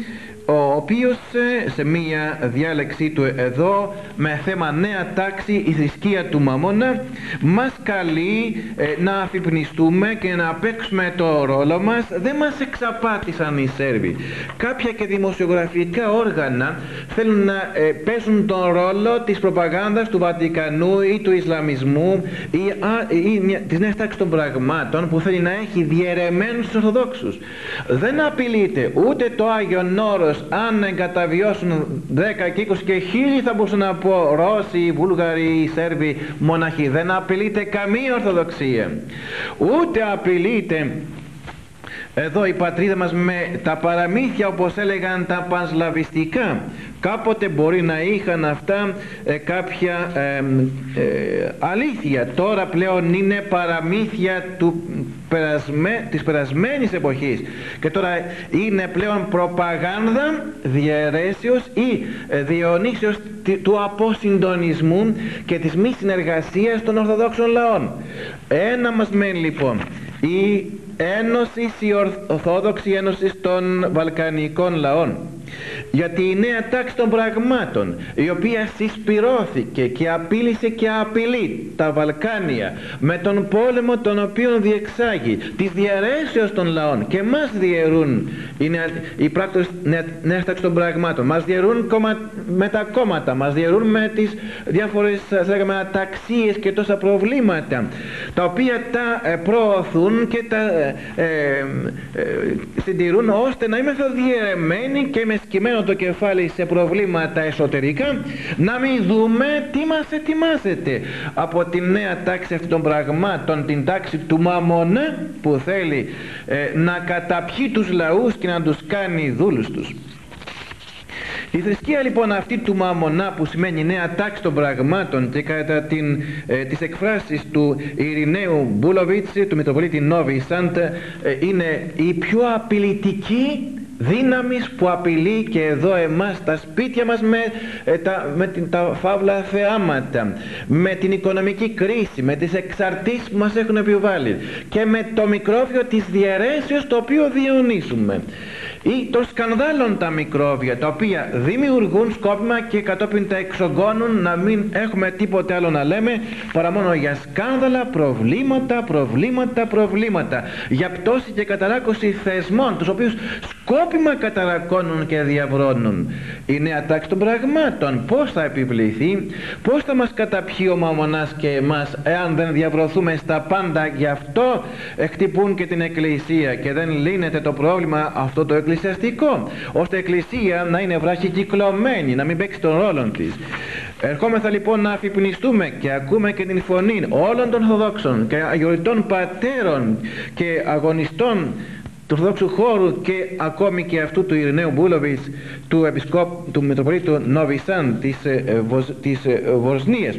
A: ο οποίος σε μία διάλεξή του εδώ με θέμα νέα τάξη, η θρησκεία του Μαμώνα, μας καλεί ε, να αφυπνιστούμε και να παίξουμε το ρόλο μας. Δεν μας εξαπάτησαν οι Σέρβοι. Κάποια και δημοσιογραφικά όργανα θέλουν να ε, παίζουν τον ρόλο της προπαγάνδας του Βατικανού ή του Ισλαμισμού ή, α, ή μια, της νέας τάξης των πραγμάτων, που θέλει να έχει διαιρεμένους τους Ορθοδόξους. Δεν απειλείται ούτε το Άγιον Όρος, αν εγκαταβιώσουν δέκα και είκοσι και χίλιοι, θα μπορούσα να πω, Ρώσοι, Βούλγαροι, Σέρβοι, μοναχοί. Δεν απειλείται καμία Ορθοδοξία. Ούτε απειλείται εδώ η πατρίδα μας με τα παραμύθια, όπως έλεγαν τα πανσλαβιστικά. Κάποτε μπορεί να είχαν αυτά ε, κάποια ε, ε, αλήθεια. Τώρα πλέον είναι παραμύθια του περασμέ, της περασμένης εποχής. Και τώρα είναι πλέον προπαγάνδα διαιρέσεως ή ε, διαιωνίσεως του αποσυντονισμού και της μη συνεργασίας των Ορθοδόξων λαών. Ένα μας μένει λοιπόν: η Ένωση, η Ορθόδοξη Ένωση των Βαλκανικών λαών. Γιατί η νέα τάξη των πραγμάτων, η οποία συσπυρώθηκε και απείλησε και απειλεί τα Βαλκάνια με τον πόλεμο τον οποίο διεξάγει, της διαιρέσεως των λαών, και μας διαιρούν οι, οι πράκτορες νέας τάξης των πραγμάτων, μας διαιρούν κομμα, με τα κόμματα, μας διαιρούν με τις διάφορες, θα λέγαμε, αταξίες και τόσα προβλήματα, τα οποία τα ε, προωθούν και τα ε, ε, ε, συντηρούν, ώστε να είμαστε διαιρεμένοι και με σκυμμένο το κεφάλι σε προβλήματα εσωτερικά, να μην δούμε τι μας ετοιμάζεται από τη νέα τάξη αυτών των πραγμάτων, την τάξη του Μαμώνα, που θέλει ε, να καταπιεί τους λαούς και να τους κάνει δούλους τους. Η θρησκεία λοιπόν αυτή του Μαμωνά, που σημαίνει νέα τάξη των πραγμάτων, και κατά την, ε, τις εκφράσεις του Ειρηναίου Μπούλοβιτς, του Μητροπολίτη Νόβι Σαντ, ε, είναι η πιο απειλητική δύναμης που απειλεί και εδώ εμάς τα σπίτια μας με, ε, τα, με την, τα φαύλα θεάματα, με την οικονομική κρίση, με τις εξαρτήσεις που μας έχουν επιβάλει και με το μικρόβιο της διαιρέσεως, το οποίο διαιωνίζουμε, ή των σκανδάλων τα μικρόβια, τα οποία δημιουργούν σκόπιμα και κατόπιν τα εξογκώνουν, να μην έχουμε τίποτε άλλο να λέμε παρά μόνο για σκάνδαλα, προβλήματα, προβλήματα, προβλήματα, για πτώση και καταράκωση θεσμών, τους οποίους σκόπιμα καταρακώνουν και διαβρώνουν. Η νέα τάξη των πραγμάτων πώς θα επιβληθεί, πώς θα μας καταπιεί ο Μαμωνάς και εμάς, εάν δεν διαβρωθούμε στα πάντα? Γι' αυτό χτυπούν και την Εκκλησία και δεν λύνεται το πρόβλημα αυτό το εκκλησιαστικό, ώστε η Εκκλησία να είναι βραχικυκλωμένη, να μην παίξει τον ρόλο της. Ερχόμεθα λοιπόν να αφυπνιστούμε και ακούμε και την φωνή όλων των Ορθοδόξων και αγιοριτών πατέρων και αγωνιστών του Ορθοδόξου χώρου, και ακόμη και αυτού του Ειρηναίου Μπούλοβιτς, του Επισκόπου, του Μητροπολίτου Νόβι Σαντ της, ε, Βοσ, της ε, Βοσνίας.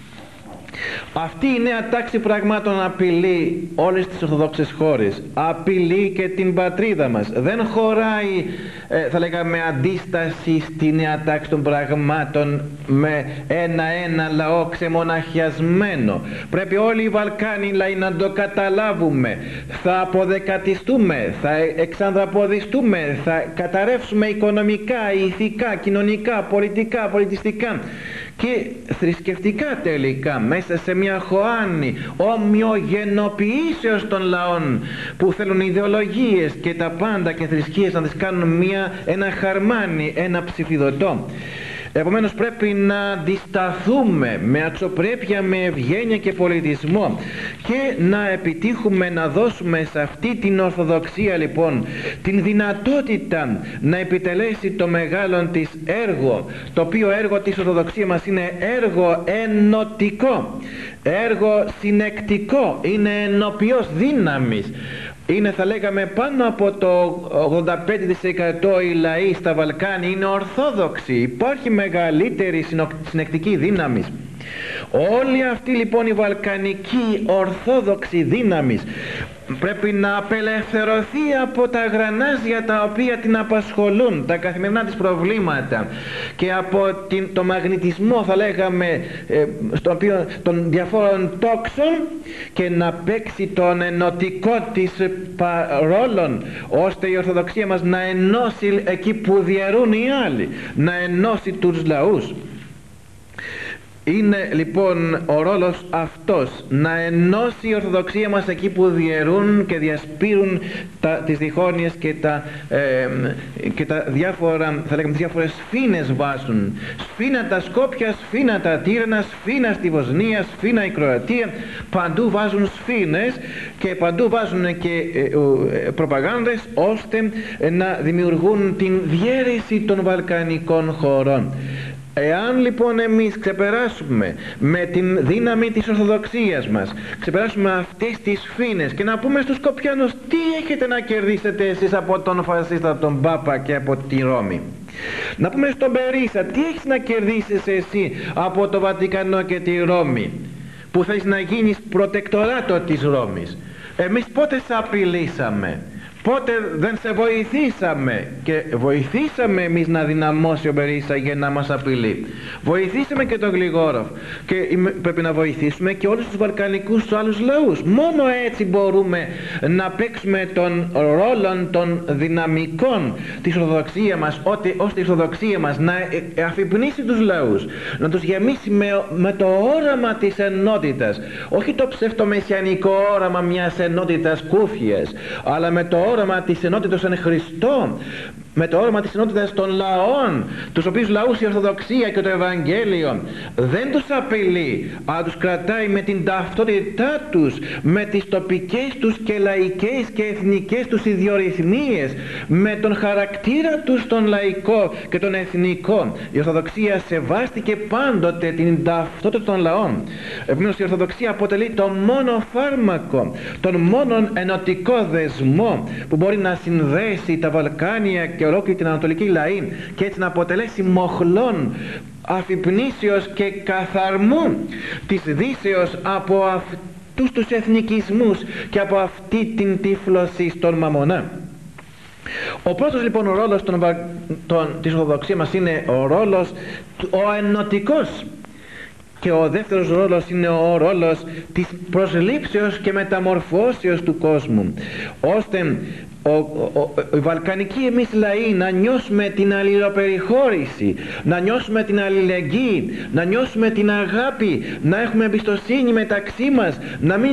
A: Αυτή η νέα τάξη πραγμάτων απειλεί όλες τις Ορθοδόξες χώρες, απειλεί και την πατρίδα μας. Δεν χωράει, ε, θα λέγαμε, αντίσταση στη νέα τάξη των πραγμάτων με ένα-ένα λαό ξεμοναχιασμένο. Πρέπει όλοι οι Βαλκάνοι λαοί να το καταλάβουμε. Θα αποδεκατιστούμε, θα εξανδραποδιστούμε, θα καταρρεύσουμε οικονομικά, ηθικά, κοινωνικά, πολιτικά, πολιτιστικά και θρησκευτικά τελικά, μέσα σε μια χωάνη ομοιογενοποιήσεως των λαών που θέλουν ιδεολογίες και τα πάντα και θρησκείες να τις κάνουν μια, ένα χαρμάνι, ένα ψηφιδωτό. Επομένως πρέπει να αντισταθούμε με αξιοπρέπεια, με ευγένεια και πολιτισμό, και να επιτύχουμε να δώσουμε σε αυτή την Ορθοδοξία λοιπόν την δυνατότητα να επιτελέσει το μεγάλο της έργο, το οποίο έργο της Ορθοδοξίας μας είναι έργο ενωτικό, έργο συνεκτικό, είναι ενοποιός δύναμης. Είναι, θα λέγαμε, πάνω από το ογδόντα πέντε τοις εκατό οι λαοί στα Βαλκάνια είναι Ορθόδοξοι. Υπάρχει μεγαλύτερη συνεκτική δύναμη. Όλη αυτή λοιπόν η βαλκανική Ορθόδοξη δύναμη πρέπει να απελευθερωθεί από τα γρανάζια τα οποία την απασχολούν, τα καθημερινά της προβλήματα, και από την, το μαγνητισμό, θα λέγαμε, ε, στο οποίο, των διαφόρων τόξων, και να παίξει τον ενωτικό της ρόλων, ώστε η Ορθοδοξία μας να ενώσει εκεί που διαιρούν οι άλλοι, να ενώσει τους λαούς. Είναι λοιπόν ο ρόλος αυτός, να ενώσει η Ορθοδοξία μας εκεί που διαιρούν και διασπείρουν τα, τις διχόνοιες και τα, ε, και τα διάφορα, θα λέγαμε, τις διάφορες σφήνες βάσουν. Σφήνα τα Σκόπια, σφήνα τα Τύρανα, σφήνα στη Βοσνία, σφήνα η Κροατία, παντού βάζουν σφήνες και παντού βάζουν και ε, ε, προπαγάνδες, ώστε ε, να δημιουργούν την διαίρεση των βαλκανικών χωρών. Εάν λοιπόν εμείς ξεπεράσουμε με την δύναμη της Ορθοδοξίας μας, ξεπεράσουμε αυτές τις φήνες και να πούμε στους Σκοπιάνους, τι έχετε να κερδίσετε εσείς από τον φασίστα τον Πάπα και από τη Ρώμη? Να πούμε στον Περίσσα, τι έχεις να κερδίσεις εσύ από το Βατικανό και τη Ρώμη, που θες να γίνεις προτεκτοράτο της Ρώμης? Εμείς πότε σε απειλήσαμε? Πότε δεν σε βοηθήσαμε? Και βοηθήσαμε εμείς να δυναμώσει ο Περίσσα για να μας απειλεί. Βοηθήσαμε και τον Γλιγόροφ, και πρέπει να βοηθήσουμε και όλους τους βαλκανικούς, τους άλλους λαούς. Μόνο έτσι μπορούμε να παίξουμε τον ρόλο των δυναμικών της Ορθοδοξίας μας, ώστε η Ορθοδοξία μας να αφυπνίσει τους λαούς, να τους γεμίσει με, με το όραμα της ενότητας, όχι το ψευτομεσιανικό όραμα μιας ενότητας κούφιας, αλλά με το όραμα της ενότητας εν Χριστώ, με το όραμα της ενότητας των λαών, τους οποίους λαούς η Ορθοδοξία και το Ευαγγέλιο δεν τους απειλεί, αλλά τους κρατάει με την ταυτότητά τους, με τις τοπικές τους και λαϊκές και εθνικές τους ιδιορυθμίες, με τον χαρακτήρα τους τον λαϊκό και τον εθνικό. Η Ορθοδοξία σεβάστηκε πάντοτε την ταυτότητα των λαών. Επομένως η Ορθοδοξία αποτελεί το μόνο φάρμακο, τον μόνον ενωτικό δεσμό που μπορεί να συνδέσει τα Βαλκάνια και ολόκληρη την Ανατολική λαή, και έτσι να αποτελέσει μοχλόν αφυπνήσεως και καθαρμού της Δύσεως από αυτούς τους εθνικισμούς και από αυτή την τύφλωση στον μαμονά. Ο πρώτος λοιπόν ο ρόλος των, των, της Ορθοδοξίας μας είναι ο ρόλος ο ενωτικός, και ο δεύτερος ρόλος είναι ο ρόλος της προσλήψεως και μεταμορφώσεως του κόσμου, ώστε ο, ο, ο, οι βαλκανικοί εμείς λαοί να νιώσουμε την αλληλοπεριχώρηση, να νιώσουμε την αλληλεγγύη, να νιώσουμε την αγάπη, να έχουμε εμπιστοσύνη μεταξύ μας, να μην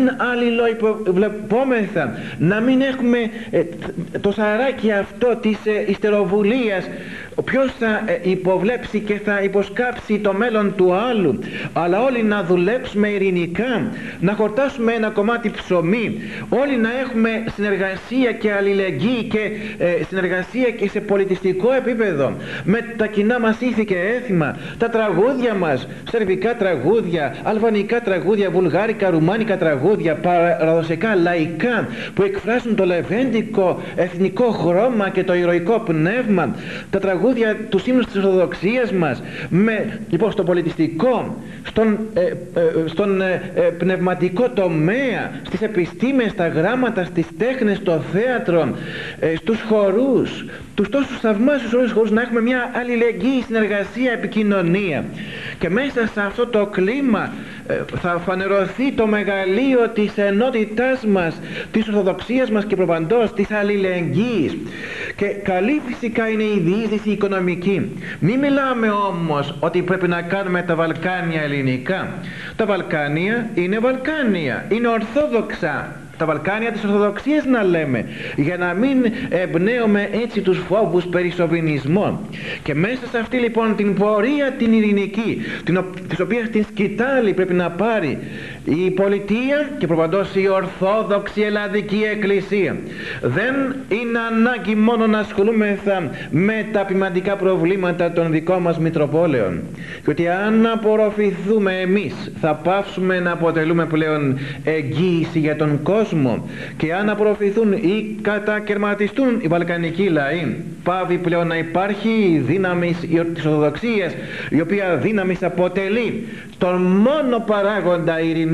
A: αλληλοβλεπόμεθα, να μην έχουμε ε, το σαράκι αυτό της ε, ιστεροβουλίας, ποιος θα υποβλέψει και θα υποσκάψει το μέλλον του άλλου, αλλά όλοι να δουλέψουμε ειρηνικά, να χορτάσουμε ένα κομμάτι ψωμί, όλοι να έχουμε συνεργασία και αλληλεγγύη και ε, συνεργασία και σε πολιτιστικό επίπεδο, με τα κοινά μας ήθη και έθιμα, τα τραγούδια μας, σερβικά τραγούδια, αλβανικά τραγούδια, βουλγάρικα, ρουμάνικα τραγούδια, παραδοσιακά λαϊκά, που εκφράσουν το λεβέντικο εθνικό χρώμα και το ηρωικό πνεύμα, τα τραγούδια του ύμνους της Ορθοδοξίας μας, με, λοιπόν, στο πολιτιστικό, στον, ε, ε, στον ε, ε, πνευματικό τομέα, στις επιστήμες, στα γράμματα, στις τέχνες, στο θέατρο, ε, στους χορούς, τους τόσους θαυμάσιους όλους χορούς, να έχουμε μια αλληλεγγύη, συνεργασία, επικοινωνία. Και μέσα σε αυτό το κλίμα ε, θα φανερωθεί το μεγαλείο της ενότητάς μας, της Ορθοδοξίας μας και προπαντός της αλληλεγγύης. Και καλή φυσικά είναι η διείσδυση οικονομική. Μην μιλάμε όμως ότι πρέπει να κάνουμε τα Βαλκάνια ελληνικά. Τα Βαλκάνια είναι Βαλκάνια, είναι ορθόδοξα. Τα Βαλκάνια της Ορθοδοξίας να λέμε, για να μην εμπνέουμε έτσι τους φόβους περί σοβινισμών. Και μέσα σε αυτή λοιπόν την πορεία την ειρηνική, την, της οποίας την σκητάλη πρέπει να πάρει η πολιτεία και προπαντός η Ορθόδοξη Ελλαδική Εκκλησία. Δεν είναι ανάγκη μόνο να ασχολούμεθα με τα ποιμαντικά προβλήματα των δικών μας Μητροπόλεων, και ότι αν απορροφηθούμε εμείς θα πάψουμε να αποτελούμε πλέον εγγύηση για τον κόσμο, και αν απορροφηθούν ή κατακαιρματιστούν οι βαλκανικοί λαοί, πάβει πλέον να υπάρχει η δύναμη της Ορθοδοξίας, η οποία δύναμη αποτελεί τον μόνο παράγοντα ειρηνή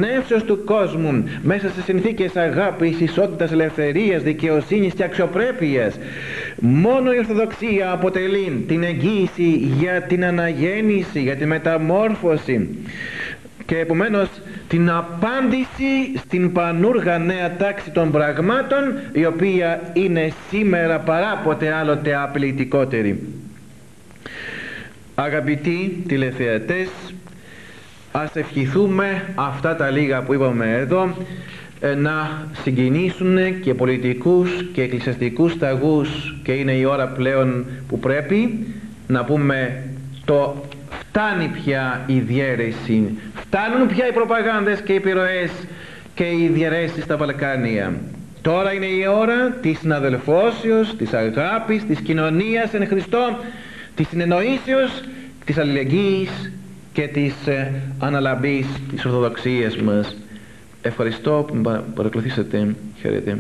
A: αίματος του κόσμου μέσα σε συνθήκες αγάπης, ισότητας, ελευθερίας, δικαιοσύνης και αξιοπρέπειας. Μόνο η Ορθοδοξία αποτελεί την εγγύηση για την αναγέννηση, για τη μεταμόρφωση και επομένως την απάντηση στην πανούργα νέα τάξη των πραγμάτων, η οποία είναι σήμερα παρά ποτέ άλλοτε απειλητικότερη. Αγαπητοί τηλεθεατές, ας ευχηθούμε αυτά τα λίγα που είπαμε εδώ να συγκινήσουν και πολιτικούς και εκκλησιαστικούς ταγούς, και είναι η ώρα πλέον που πρέπει να πούμε το φτάνει πια η διαίρεση, φτάνουν πια οι προπαγάνδες και οι επιρροές και οι διαιρέσεις στα Βαλκάνια. Τώρα είναι η ώρα της συναδελφώσεως, της αγάπης, της κοινωνίας εν Χριστώ, της συνεννοήσεως, της αλληλεγγύης και της ε, αναλαμπής της Ορθοδοξίας μας. Ευχαριστώ που με παρακολουθήσατε. Χαίρετε.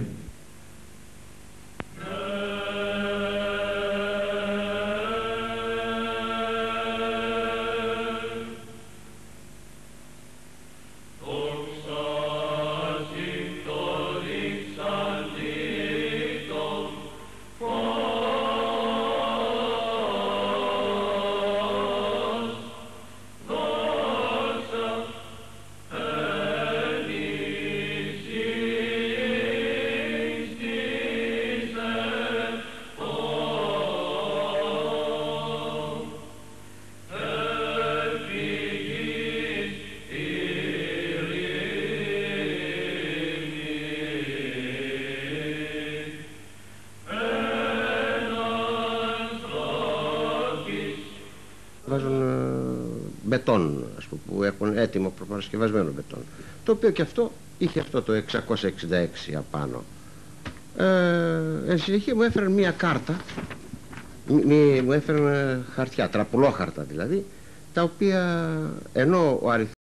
B: Βάζουν μπετόν, ας πούμε, που έχουν έτοιμο προπαρασκευασμένο μπετόν, το οποίο και αυτό είχε αυτό το εξακόσια εξήντα έξι απάνω. Ε, εν συνεχεία μου έφεραν μία κάρτα, μη, μου έφεραν χαρτιά, τραπουλόχαρτα δηλαδή, τα οποία ενώ ο αριθμός